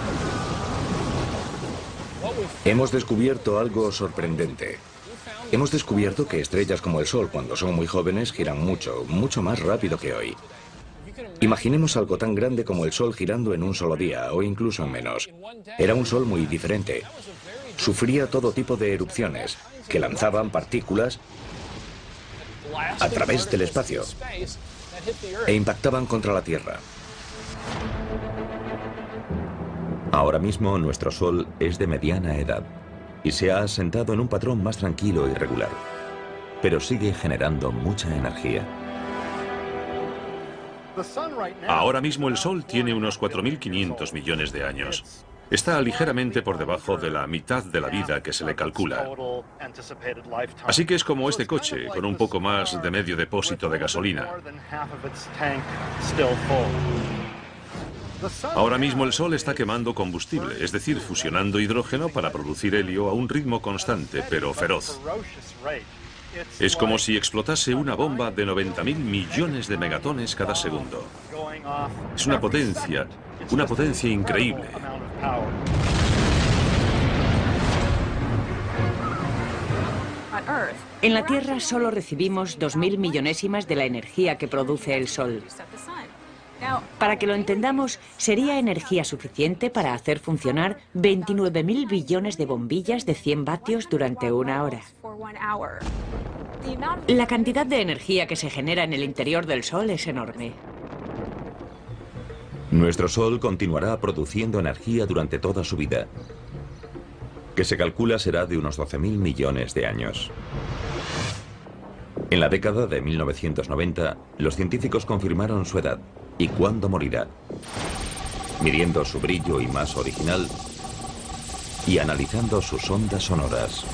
Hemos descubierto algo sorprendente. Hemos descubierto que estrellas como el Sol, cuando son muy jóvenes, giran mucho, mucho más rápido que hoy. Imaginemos algo tan grande como el Sol girando en un solo día, o incluso en menos. Era un Sol muy diferente. Sufría todo tipo de erupciones, que lanzaban partículas a través del espacio e impactaban contra la Tierra.
Ahora mismo nuestro Sol es de mediana edad y se ha asentado en un patrón más tranquilo y regular, pero sigue generando mucha energía.
Ahora mismo el Sol tiene unos cuatro mil quinientos millones de años. Está ligeramente por debajo de la mitad de la vida que se le calcula. Así que es como este coche, con un poco más de medio depósito de gasolina. Ahora mismo el Sol está quemando combustible, es decir, fusionando hidrógeno para producir helio a un ritmo constante, pero feroz. Es como si explotase una bomba de noventa mil millones de megatones cada segundo. Es una potencia, una potencia increíble.
En la Tierra solo recibimos dos mil millonésimas de la energía que produce el Sol. Para que lo entendamos, sería energía suficiente para hacer funcionar veintinueve mil billones de bombillas de cien vatios durante una hora. La cantidad de energía que se genera en el interior del Sol es enorme.
Nuestro Sol continuará produciendo energía durante toda su vida, que se calcula será de unos doce mil millones de años. En la década de mil novecientos noventa, los científicos confirmaron su edad y cuándo morirá, midiendo su brillo y masa original y analizando sus ondas sonoras.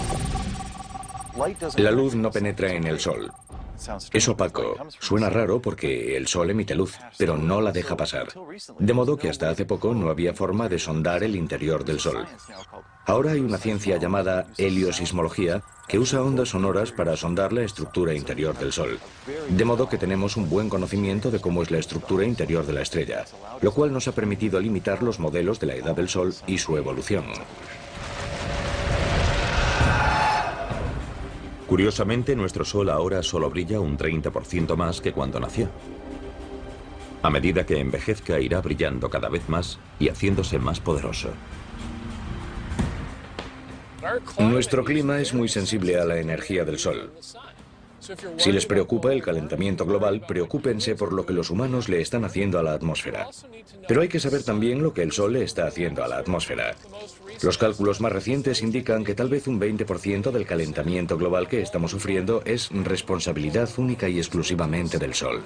La luz no penetra en el Sol. Es opaco. Suena raro porque el Sol emite luz, pero no la deja pasar. De modo que hasta hace poco no había forma de sondar el interior del Sol. Ahora hay una ciencia llamada heliosismología que usa ondas sonoras para sondar la estructura interior del Sol. De modo que tenemos un buen conocimiento de cómo es la estructura interior de la estrella, lo cual nos ha permitido limitar los modelos de la edad del Sol y su evolución.
Curiosamente, nuestro Sol ahora solo brilla un treinta por ciento más que cuando nació. A medida que envejezca, irá brillando cada vez más y haciéndose más poderoso.
Nuestro clima es muy sensible a la energía del Sol. Si les preocupa el calentamiento global, preocúpense por lo que los humanos le están haciendo a la atmósfera. Pero hay que saber también lo que el Sol le está haciendo a la atmósfera. Los cálculos más recientes indican que tal vez un veinte por ciento del calentamiento global que estamos sufriendo es responsabilidad única y exclusivamente del Sol.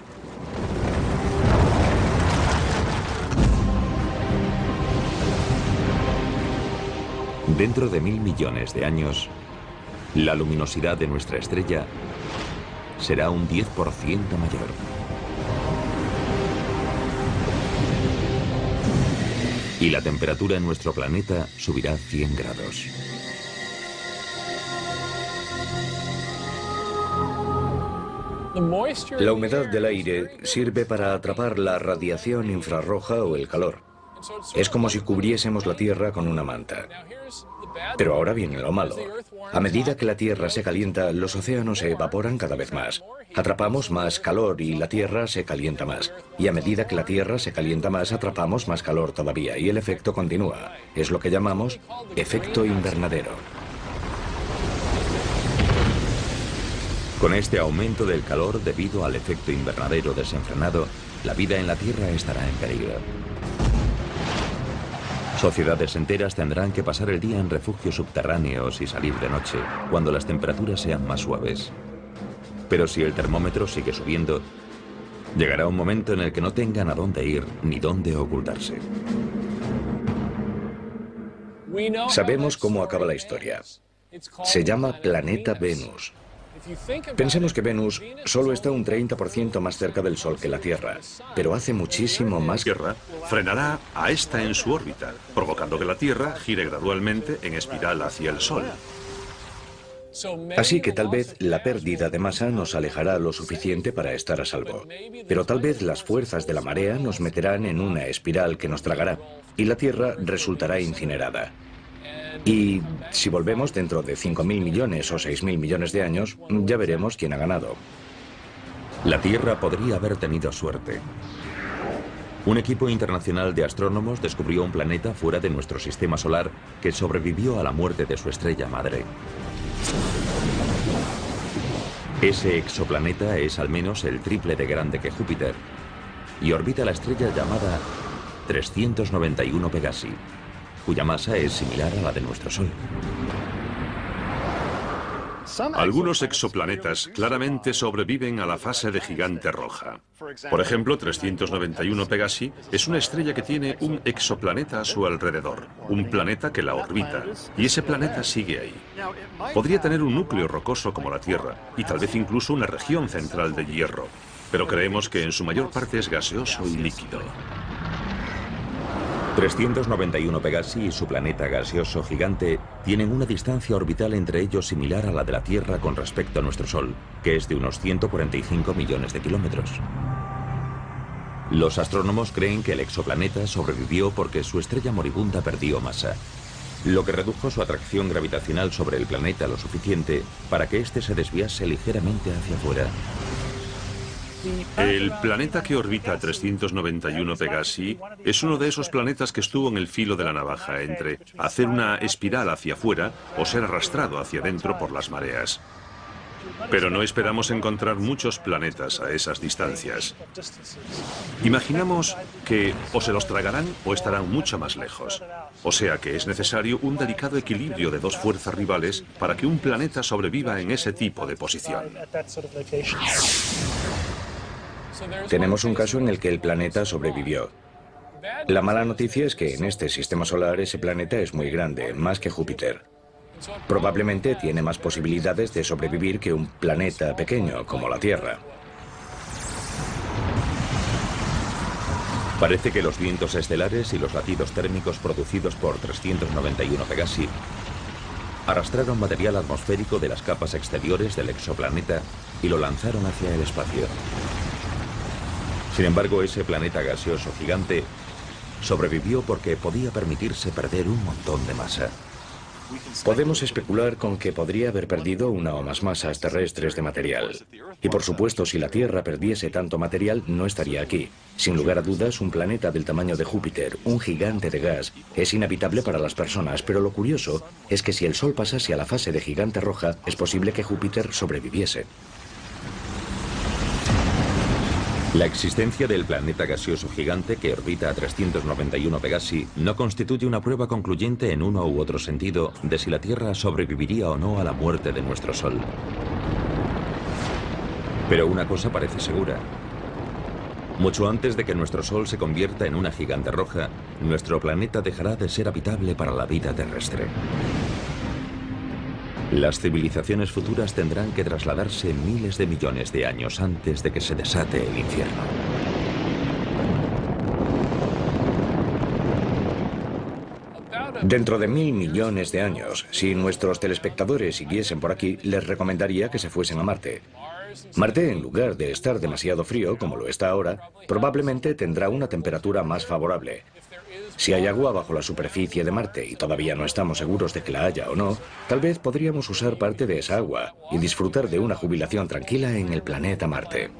Dentro de mil millones de años, la luminosidad de nuestra estrella será un diez por ciento mayor. Y la temperatura en nuestro planeta subirá cien grados.
La humedad del aire sirve para atrapar la radiación infrarroja o el calor. Es como si cubriésemos la Tierra con una manta. Pero ahora viene lo malo. A medida que la Tierra se calienta, los océanos se evaporan cada vez más. Atrapamos más calor y la Tierra se calienta más. Y a medida que la Tierra se calienta más, atrapamos más calor todavía. Y el efecto continúa. Es lo que llamamos efecto invernadero.
Con este aumento del calor debido al efecto invernadero desenfrenado, la vida en la Tierra estará en peligro. Sociedades enteras tendrán que pasar el día en refugios subterráneos y salir de noche, cuando las temperaturas sean más suaves. Pero si el termómetro sigue subiendo, llegará un momento en el que no tengan a dónde ir ni dónde ocultarse.
Sabemos cómo acaba la historia. Se llama Planeta Venus. Pensemos que Venus solo está un treinta por ciento más cerca del Sol que la Tierra, pero hace muchísimo más...
La Tierra frenará a esta en su órbita, provocando que la Tierra gire gradualmente en espiral hacia el Sol.
Así que tal vez la pérdida de masa nos alejará lo suficiente para estar a salvo. Pero tal vez las fuerzas de la marea nos meterán en una espiral que nos tragará, y la Tierra resultará incinerada. Y si volvemos dentro de cinco mil millones o seis mil millones de años, ya veremos quién ha ganado.
La Tierra podría haber tenido suerte. Un equipo internacional de astrónomos descubrió un planeta fuera de nuestro sistema solar que sobrevivió a la muerte de su estrella madre. Ese exoplaneta es al menos el triple de grande que Júpiter y orbita la estrella llamada trescientos noventa y uno Pegasi, cuya masa es similar a la de nuestro Sol.
Algunos exoplanetas claramente sobreviven a la fase de gigante roja. Por ejemplo, trescientos noventa y uno Pegasi es una estrella que tiene un exoplaneta a su alrededor, un planeta que la orbita, y ese planeta sigue ahí. Podría tener un núcleo rocoso como la Tierra, y tal vez incluso una región central de hierro, pero creemos que en su mayor parte es gaseoso y líquido.
trescientos noventa y uno Pegasi y su planeta gaseoso gigante tienen una distancia orbital entre ellos similar a la de la Tierra con respecto a nuestro Sol, que es de unos ciento cuarenta y cinco millones de kilómetros. Los astrónomos creen que el exoplaneta sobrevivió porque su estrella moribunda perdió masa, lo que redujo su atracción gravitacional sobre el planeta lo suficiente para que éste se desviase ligeramente hacia afuera.
El planeta que orbita trescientos noventa y uno Pegasi es uno de esos planetas que estuvo en el filo de la navaja entre hacer una espiral hacia afuera o ser arrastrado hacia adentro por las mareas. Pero no esperamos encontrar muchos planetas a esas distancias. Imaginamos que o se los tragarán o estarán mucho más lejos. O sea que es necesario un delicado equilibrio de dos fuerzas rivales para que un planeta sobreviva en ese tipo de posición.
Tenemos un caso en el que el planeta sobrevivió. La mala noticia es que en este sistema solar ese planeta es muy grande, más que Júpiter. Probablemente tiene más posibilidades de sobrevivir que un planeta pequeño como la Tierra.
Parece que los vientos estelares y los latidos térmicos producidos por trescientos noventa y uno Pegasi arrastraron material atmosférico de las capas exteriores del exoplaneta y lo lanzaron hacia el espacio. Sin embargo, ese planeta gaseoso gigante sobrevivió porque podía permitirse perder un montón de masa.
Podemos especular con que podría haber perdido una o más masas terrestres de material. Y por supuesto, si la Tierra perdiese tanto material, no estaría aquí. Sin lugar a dudas, un planeta del tamaño de Júpiter, un gigante de gas, es inhabitable para las personas, pero lo curioso es que si el Sol pasase a la fase de gigante roja, es posible que Júpiter sobreviviese.
La existencia del planeta gaseoso gigante que orbita a trescientos noventa y uno Pegasi no constituye una prueba concluyente en uno u otro sentido de si la Tierra sobreviviría o no a la muerte de nuestro Sol. Pero una cosa parece segura. Mucho antes de que nuestro Sol se convierta en una gigante roja, nuestro planeta dejará de ser habitable para la vida terrestre. Las civilizaciones futuras tendrán que trasladarse miles de millones de años antes de que se desate el infierno.
Dentro de mil millones de años, si nuestros telespectadores siguiesen por aquí, les recomendaría que se fuesen a Marte. Marte, en lugar de estar demasiado frío, como lo está ahora, probablemente tendrá una temperatura más favorable. Si hay agua bajo la superficie de Marte y todavía no estamos seguros de que la haya o no, tal vez podríamos usar parte de esa agua y disfrutar de una jubilación tranquila en el planeta Marte.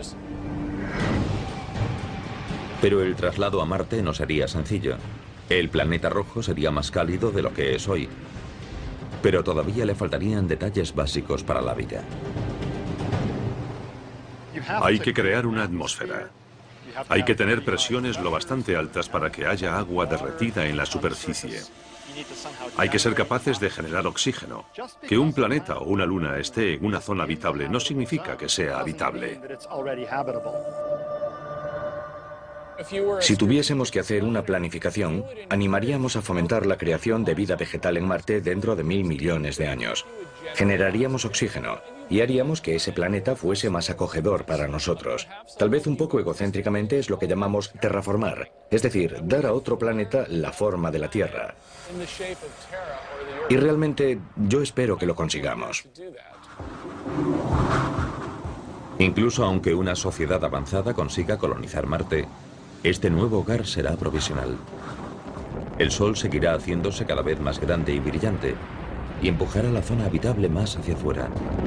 Pero el traslado a Marte no sería sencillo. El planeta rojo sería más cálido de lo que es hoy. Pero todavía le faltarían detalles básicos para la vida.
Hay que crear una atmósfera. Hay que tener presiones lo bastante altas para que haya agua derretida en la superficie. Hay que ser capaces de generar oxígeno. Que un planeta o una luna esté en una zona habitable no significa que sea habitable.
Si tuviésemos que hacer una planificación, animaríamos a fomentar la creación de vida vegetal en Marte dentro de mil millones de años. Generaríamos oxígeno y haríamos que ese planeta fuese más acogedor para nosotros. Tal vez un poco egocéntricamente es lo que llamamos terraformar, es decir, dar a otro planeta la forma de la Tierra. Y realmente yo espero que lo consigamos.
Incluso aunque una sociedad avanzada consiga colonizar Marte, este nuevo hogar será provisional. El Sol seguirá haciéndose cada vez más grande y brillante y empujará la zona habitable más hacia afuera.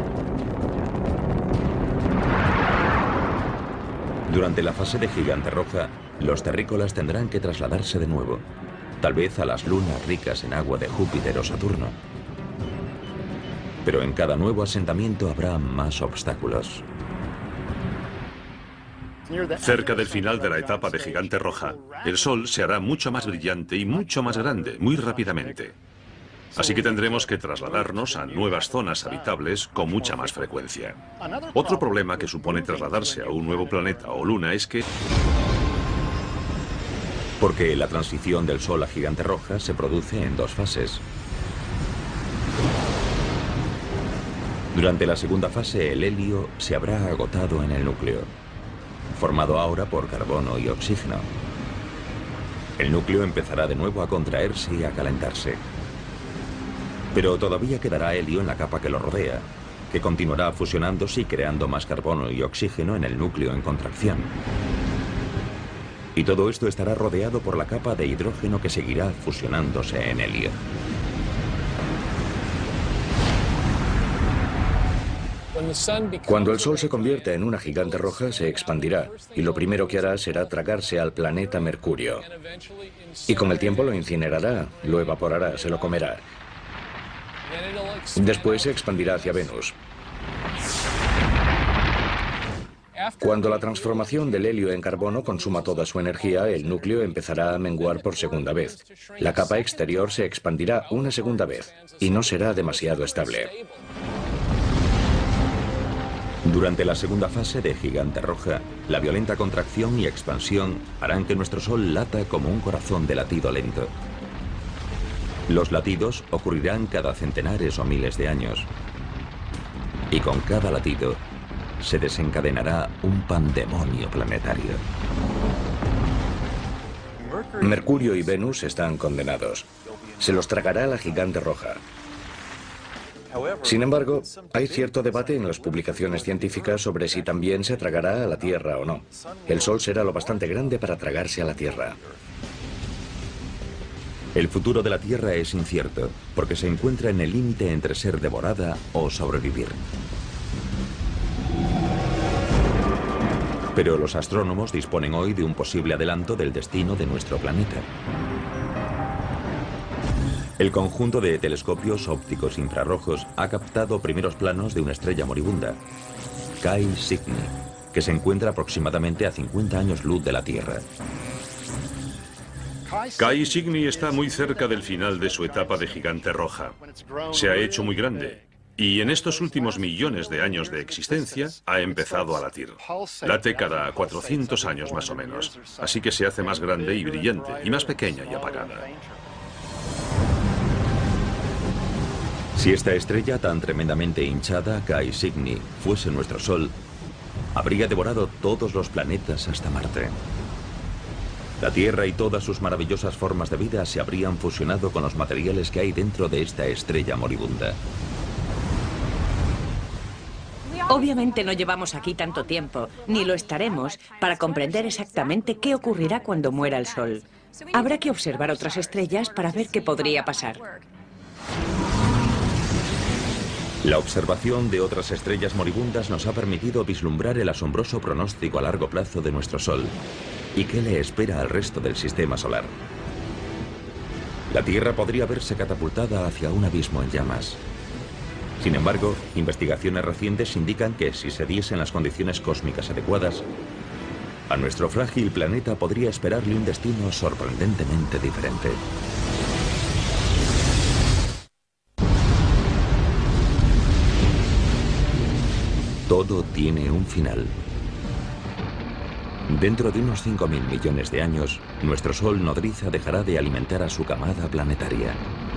Durante la fase de gigante roja, los terrícolas tendrán que trasladarse de nuevo, tal vez a las lunas ricas en agua de Júpiter o Saturno. Pero en cada nuevo asentamiento habrá más obstáculos.
Cerca del final de la etapa de gigante roja, el Sol se hará mucho más brillante y mucho más grande, muy rápidamente. Así que tendremos que trasladarnos a nuevas zonas habitables con mucha más frecuencia. Otro problema que supone trasladarse a un nuevo planeta o luna es que...
Porque la transición del Sol a gigante roja se produce en dos fases. Durante la segunda fase, el helio se habrá agotado en el núcleo, formado ahora por carbono y oxígeno. El núcleo empezará de nuevo a contraerse y a calentarse. Pero todavía quedará helio en la capa que lo rodea, que continuará fusionándose y creando más carbono y oxígeno en el núcleo en contracción. Y todo esto estará rodeado por la capa de hidrógeno que seguirá fusionándose en helio.
Cuando el Sol se convierta en una gigante roja, se expandirá, y lo primero que hará será tragarse al planeta Mercurio. Y con el tiempo lo incinerará, lo evaporará, se lo comerá. Después se expandirá hacia Venus. Cuando la transformación del helio en carbono consuma toda su energía, el núcleo empezará a menguar por segunda vez. La capa exterior se expandirá una segunda vez, y no será demasiado estable.
Durante la segunda fase de gigante roja, la violenta contracción y expansión harán que nuestro Sol lata como un corazón de latido lento. Los latidos ocurrirán cada centenares o miles de años. Y con cada latido se desencadenará un pandemonio planetario.
Mercurio y Venus están condenados. Se los tragará la gigante roja. Sin embargo, hay cierto debate en las publicaciones científicas sobre si también se tragará a la Tierra o no. El Sol será lo bastante grande para tragarse a la Tierra.
El futuro de la Tierra es incierto, porque se encuentra en el límite entre ser devorada o sobrevivir. Pero los astrónomos disponen hoy de un posible adelanto del destino de nuestro planeta. El conjunto de telescopios ópticos infrarrojos ha captado primeros planos de una estrella moribunda, Cae Cygni, que se encuentra aproximadamente a cincuenta años luz de la Tierra.
Cae Cygni está muy cerca del final de su etapa de gigante roja. Se ha hecho muy grande y en estos últimos millones de años de existencia ha empezado a latir. Late cada cuatrocientos años más o menos, así que se hace más grande y brillante y más pequeña y apagada.
Si esta estrella tan tremendamente hinchada, Cae Cygni, fuese nuestro Sol, habría devorado todos los planetas hasta Marte. La Tierra y todas sus maravillosas formas de vida se habrían fusionado con los materiales que hay dentro de esta estrella moribunda.
Obviamente no llevamos aquí tanto tiempo, ni lo estaremos, para comprender exactamente qué ocurrirá cuando muera el Sol. Habrá que observar otras estrellas para ver qué podría pasar.
La observación de otras estrellas moribundas nos ha permitido vislumbrar el asombroso pronóstico a largo plazo de nuestro Sol y qué le espera al resto del sistema solar. La Tierra podría verse catapultada hacia un abismo en llamas. Sin embargo, investigaciones recientes indican que si se diesen las condiciones cósmicas adecuadas, a nuestro frágil planeta podría esperarle un destino sorprendentemente diferente. Todo tiene un final. Dentro de unos cinco mil millones de años, nuestro Sol nodriza dejará de alimentar a su camada planetaria.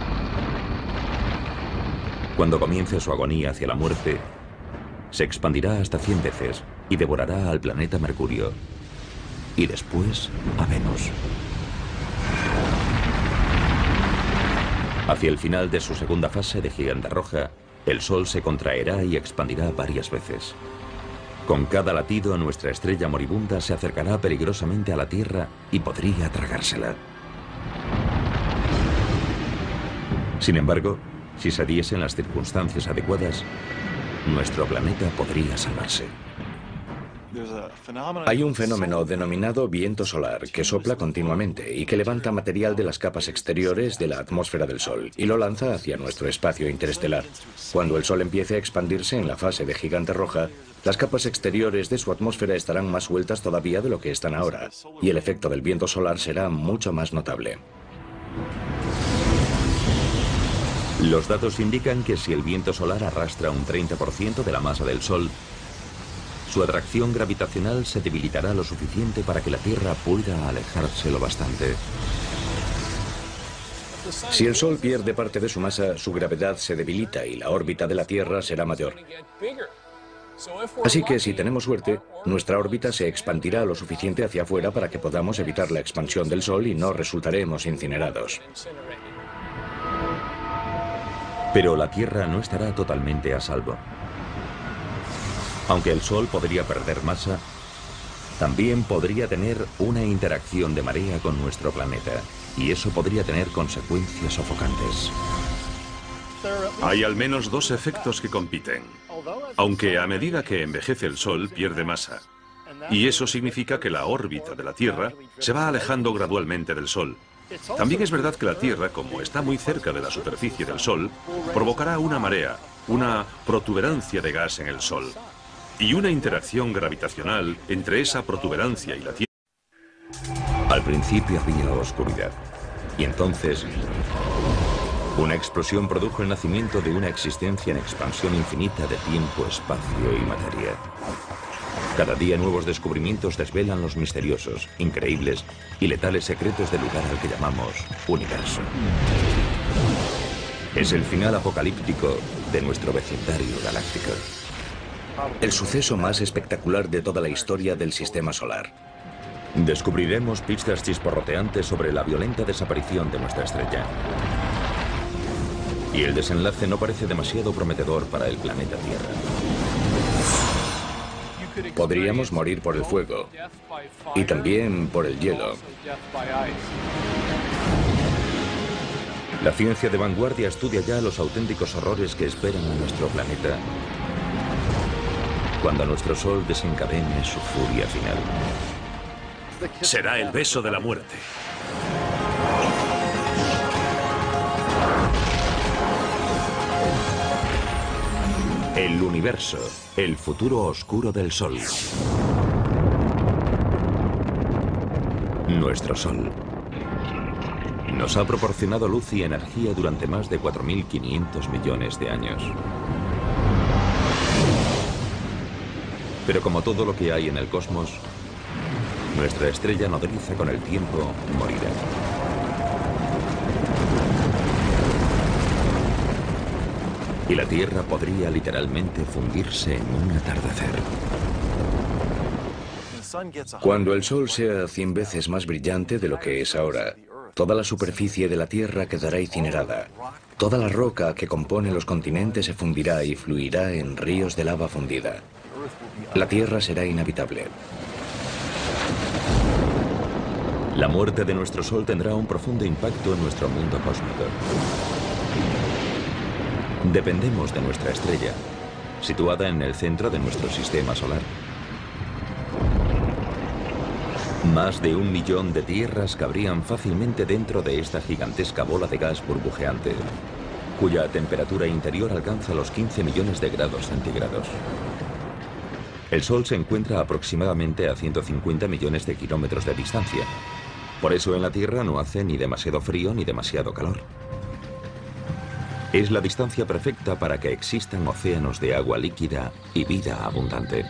Cuando comience su agonía hacia la muerte, se expandirá hasta cien veces y devorará al planeta Mercurio, y después a Venus. Hacia el final de su segunda fase de gigante roja, el Sol se contraerá y expandirá varias veces. Con cada latido, nuestra estrella moribunda se acercará peligrosamente a la Tierra y podría tragársela. Sin embargo, si se diesen las circunstancias adecuadas, nuestro planeta podría salvarse.
Hay un fenómeno denominado viento solar que sopla continuamente y que levanta material de las capas exteriores de la atmósfera del Sol y lo lanza hacia nuestro espacio interestelar. Cuando el Sol empiece a expandirse en la fase de gigante roja, las capas exteriores de su atmósfera estarán más sueltas todavía de lo que están ahora, y el efecto del viento solar será mucho más notable.
Los datos indican que si el viento solar arrastra un treinta por ciento de la masa del Sol, su atracción gravitacional se debilitará lo suficiente para que la Tierra pueda alejarse lo bastante.
Si el Sol pierde parte de su masa, su gravedad se debilita y la órbita de la Tierra será mayor. Así que si tenemos suerte, nuestra órbita se expandirá lo suficiente hacia afuera para que podamos evitar la expansión del Sol y no resultaremos incinerados.
Pero la Tierra no estará totalmente a salvo. Aunque el Sol podría perder masa, también podría tener una interacción de marea con nuestro planeta, y eso podría tener consecuencias sofocantes.
Hay al menos dos efectos que compiten. Aunque a medida que envejece el Sol pierde masa, y eso significa que la órbita de la Tierra se va alejando gradualmente del Sol. También es verdad que la Tierra, como está muy cerca de la superficie del Sol, provocará una marea, una protuberancia de gas en el Sol, y una interacción gravitacional entre esa protuberancia y la Tierra.
Al principio había oscuridad, y entonces una explosión produjo el nacimiento de una existencia en expansión infinita de tiempo, espacio y materia. Cada día nuevos descubrimientos desvelan los misteriosos, increíbles y letales secretos del lugar al que llamamos universo. Es el final apocalíptico de nuestro vecindario galáctico.
El suceso más espectacular de toda la historia del sistema solar.
Descubriremos pistas chisporroteantes sobre la violenta desaparición de nuestra estrella. Y el desenlace no parece demasiado prometedor para el planeta Tierra.
Podríamos morir por el fuego y también por el hielo.
La ciencia de vanguardia estudia ya los auténticos horrores que esperan a nuestro planeta cuando nuestro Sol desencadene su furia final.
Será el beso de la muerte.
El universo, el futuro oscuro del Sol. Nuestro Sol nos ha proporcionado luz y energía durante más de cuatro mil quinientos millones de años. Pero como todo lo que hay en el cosmos, nuestra estrella nodriza con el tiempo morirá. Y la Tierra podría literalmente fundirse en un atardecer.
Cuando el Sol sea cien veces más brillante de lo que es ahora, toda la superficie de la Tierra quedará incinerada. Toda la roca que compone los continentes se fundirá y fluirá en ríos de lava fundida. La Tierra será inhabitable.
La muerte de nuestro Sol tendrá un profundo impacto en nuestro mundo cósmico. Dependemos de nuestra estrella, situada en el centro de nuestro sistema solar. Más de un millón de tierras cabrían fácilmente dentro de esta gigantesca bola de gas burbujeante, cuya temperatura interior alcanza los quince millones de grados centígrados. El Sol se encuentra aproximadamente a ciento cincuenta millones de kilómetros de distancia. Por eso en la Tierra no hace ni demasiado frío ni demasiado calor. Es la distancia perfecta para que existan océanos de agua líquida y vida abundante.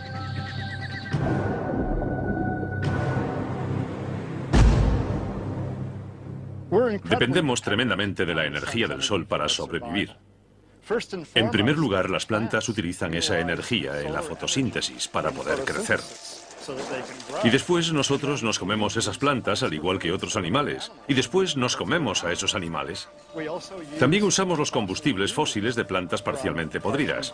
Dependemos tremendamente de la energía del Sol para sobrevivir. En primer lugar, las plantas utilizan esa energía en la fotosíntesis para poder crecer. Y después nosotros nos comemos esas plantas al igual que otros animales. Y después nos comemos a esos animales. También usamos los combustibles fósiles de plantas parcialmente podridas.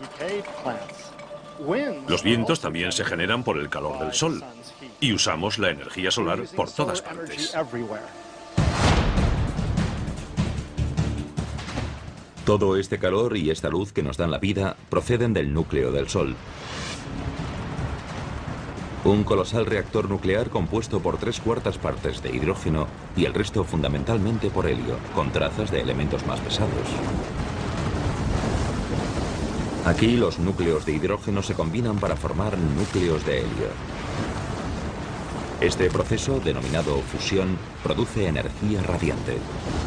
Los vientos también se generan por el calor del Sol. Y usamos la energía solar por todas partes.
Todo este calor y esta luz que nos dan la vida proceden del núcleo del Sol. Un colosal reactor nuclear compuesto por tres cuartas partes de hidrógeno y el resto fundamentalmente por helio, con trazas de elementos más pesados. Aquí los núcleos de hidrógeno se combinan para formar núcleos de helio. Este proceso, denominado fusión, produce energía radiante.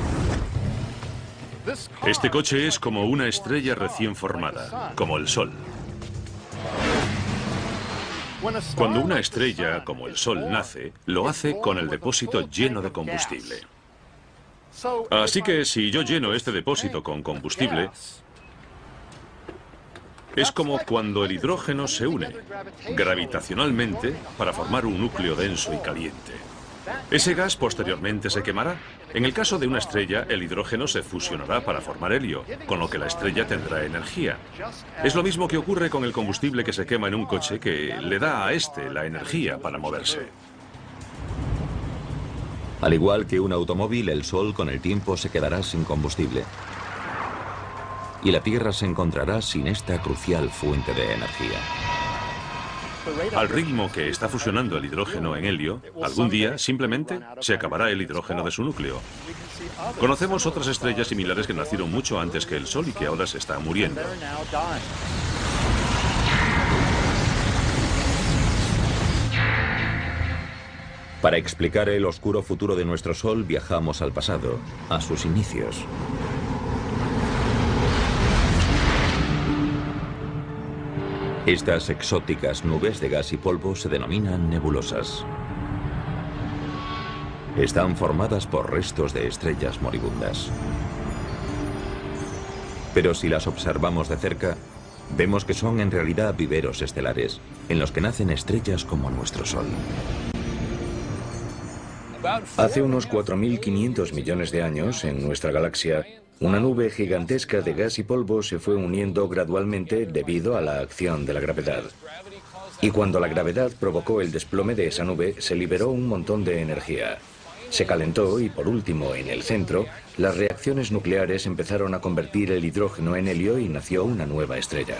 Este coche es como una estrella recién formada, como el Sol. Cuando una estrella, como el Sol, nace, lo hace con el depósito lleno de combustible. Así que si yo lleno este depósito con combustible, es como cuando el hidrógeno se une gravitacionalmente para formar un núcleo denso y caliente. Ese gas posteriormente se quemará. En el caso de una estrella, el hidrógeno se fusionará para formar helio, con lo que la estrella tendrá energía. Es lo mismo que ocurre con el combustible que se quema en un coche, que le da a este la energía para moverse.
Al igual que un automóvil, el Sol con el tiempo se quedará sin combustible. Y la Tierra se encontrará sin esta crucial fuente de energía.
Al ritmo que está fusionando el hidrógeno en helio, algún día simplemente se acabará el hidrógeno de su núcleo. Conocemos otras estrellas similares que nacieron mucho antes que el Sol y que ahora se están muriendo.
Para explicar el oscuro futuro de nuestro Sol, viajamos al pasado, a sus inicios. Estas exóticas nubes de gas y polvo se denominan nebulosas. Están formadas por restos de estrellas moribundas. Pero si las observamos de cerca, vemos que son en realidad viveros estelares, en los que nacen estrellas como nuestro Sol.
Hace unos cuatro mil quinientos millones de años, en nuestra galaxia, una nube gigantesca de gas y polvo se fue uniendo gradualmente debido a la acción de la gravedad. Y cuando la gravedad provocó el desplome de esa nube, se liberó un montón de energía. Se calentó y, por último, en el centro, las reacciones nucleares empezaron a convertir el hidrógeno en helio y nació una nueva estrella.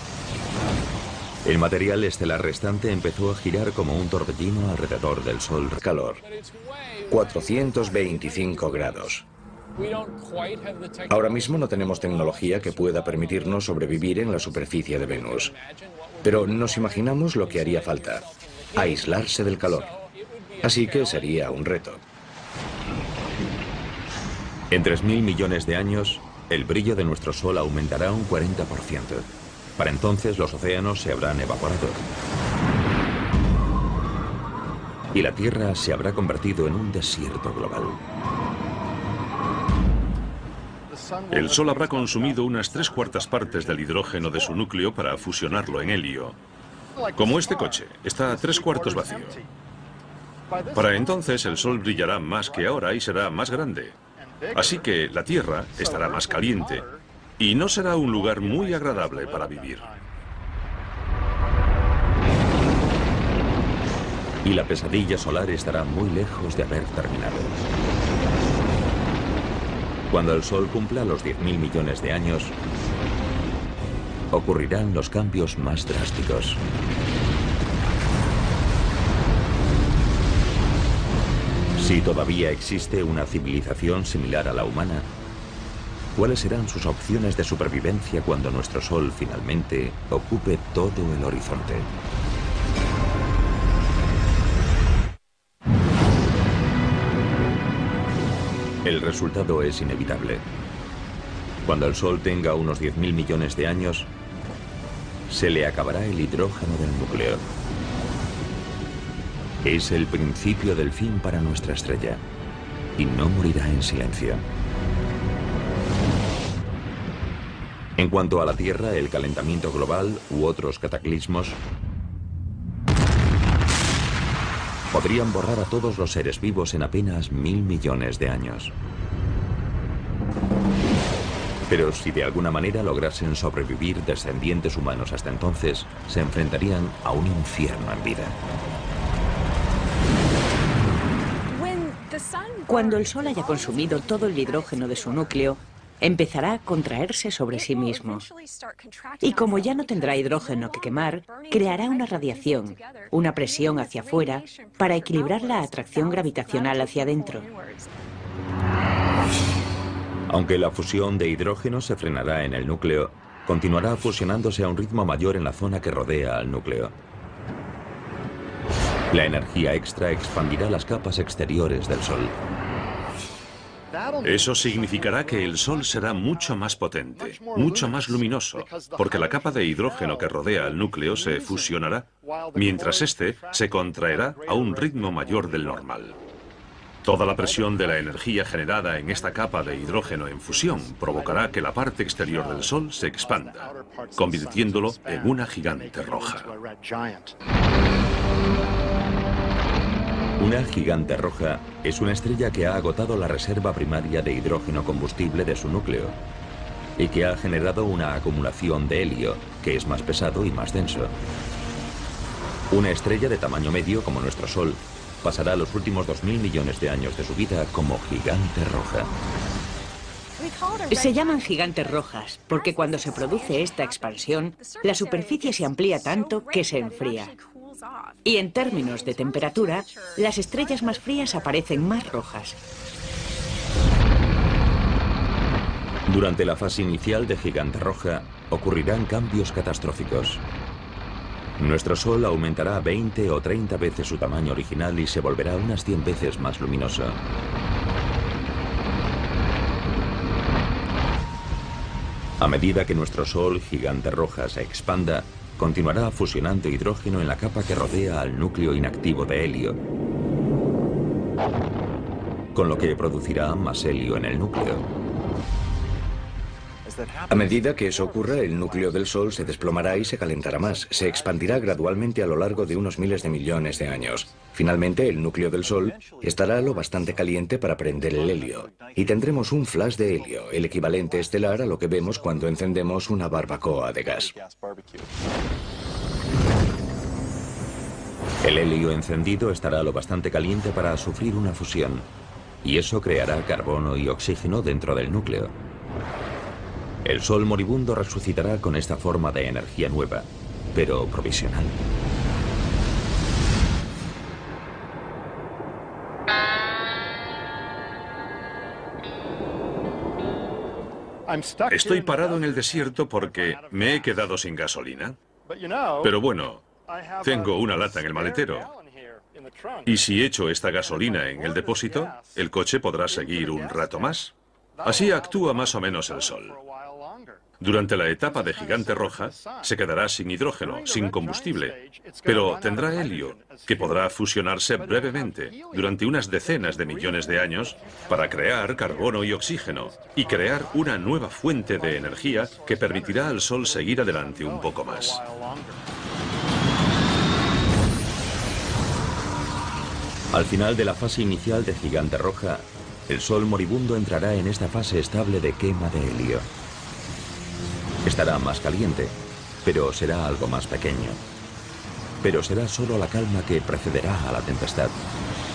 El material estelar restante empezó a girar como un torbellino alrededor del Sol.
Calor. cuatrocientos veinticinco grados. Ahora mismo no tenemos tecnología que pueda permitirnos sobrevivir en la superficie de Venus. Pero nos imaginamos lo que haría falta: aislarse del calor. Así que sería un reto.
En tres mil millones de años, el brillo de nuestro Sol aumentará un cuarenta por ciento. Para entonces los océanos se habrán evaporado. Y la Tierra se habrá convertido en un desierto global.
El Sol habrá consumido unas tres cuartas partes del hidrógeno de su núcleo para fusionarlo en helio. Como este coche, está a tres cuartos vacío. Para entonces el Sol brillará más que ahora y será más grande. Así que la Tierra estará más caliente y no será un lugar muy agradable para vivir.
Y la pesadilla solar estará muy lejos de haber terminado. Cuando el Sol cumpla los diez mil millones de años, ocurrirán los cambios más drásticos. Si todavía existe una civilización similar a la humana, ¿cuáles serán sus opciones de supervivencia cuando nuestro Sol finalmente ocupe todo el horizonte? El resultado es inevitable. Cuando el Sol tenga unos diez mil millones de años, se le acabará el hidrógeno del núcleo. Es el principio del fin para nuestra estrella, y no morirá en silencio. En cuanto a la Tierra, el calentamiento global u otros cataclismos podrían borrar a todos los seres vivos en apenas mil millones de años. Pero si de alguna manera lograsen sobrevivir descendientes humanos hasta entonces, se enfrentarían a un infierno en vida.
Cuando el Sol haya consumido todo el hidrógeno de su núcleo, empezará a contraerse sobre sí mismo. Y como ya no tendrá hidrógeno que quemar, creará una radiación, una presión hacia afuera, para equilibrar la atracción gravitacional hacia adentro.
Aunque la fusión de hidrógeno se frenará en el núcleo, continuará fusionándose a un ritmo mayor en la zona que rodea al núcleo. La energía extra expandirá las capas exteriores del Sol.
Eso significará que el Sol será mucho más potente, mucho más luminoso, porque la capa de hidrógeno que rodea al núcleo se fusionará, mientras este se contraerá a un ritmo mayor del normal. Toda la presión de la energía generada en esta capa de hidrógeno en fusión provocará que la parte exterior del Sol se expanda, convirtiéndolo en una gigante roja.
Una gigante roja es una estrella que ha agotado la reserva primaria de hidrógeno combustible de su núcleo y que ha generado una acumulación de helio, que es más pesado y más denso. Una estrella de tamaño medio como nuestro Sol pasará los últimos dos mil millones de años de su vida como gigante roja.
Se llaman gigantes rojas porque cuando se produce esta expansión, la superficie se amplía tanto que se enfría. Y en términos de temperatura, las estrellas más frías aparecen más rojas.
Durante la fase inicial de gigante roja, ocurrirán cambios catastróficos. Nuestro Sol aumentará veinte o treinta veces su tamaño original y se volverá unas cien veces más luminoso. A medida que nuestro Sol gigante roja se expanda, continuará fusionando hidrógeno en la capa que rodea al núcleo inactivo de helio, con lo que producirá más helio en el núcleo.
A medida que eso ocurra, el núcleo del Sol se desplomará y se calentará más. Se expandirá gradualmente a lo largo de unos miles de millones de años. Finalmente, el núcleo del Sol estará lo bastante caliente para prender el helio. Y tendremos un flash de helio, el equivalente estelar a lo que vemos cuando encendemos una barbacoa de gas.
El helio encendido estará lo bastante caliente para sufrir una fusión, y eso creará carbono y oxígeno dentro del núcleo. El Sol moribundo resucitará con esta forma de energía nueva, pero provisional.
Estoy parado en el desierto porque me he quedado sin gasolina. Pero bueno, tengo una lata en el maletero. Y si echo esta gasolina en el depósito, el coche podrá seguir un rato más. Así actúa más o menos el Sol. Durante la etapa de gigante roja, se quedará sin hidrógeno, sin combustible, pero tendrá helio, que podrá fusionarse brevemente, durante unas decenas de millones de años, para crear carbono y oxígeno, y crear una nueva fuente de energía que permitirá al Sol seguir adelante un poco más.
Al final de la fase inicial de Gigante Roja, el Sol moribundo entrará en esta fase estable de quema de helio. Estará más caliente, pero será algo más pequeño. Pero será solo la calma que precederá a la tempestad.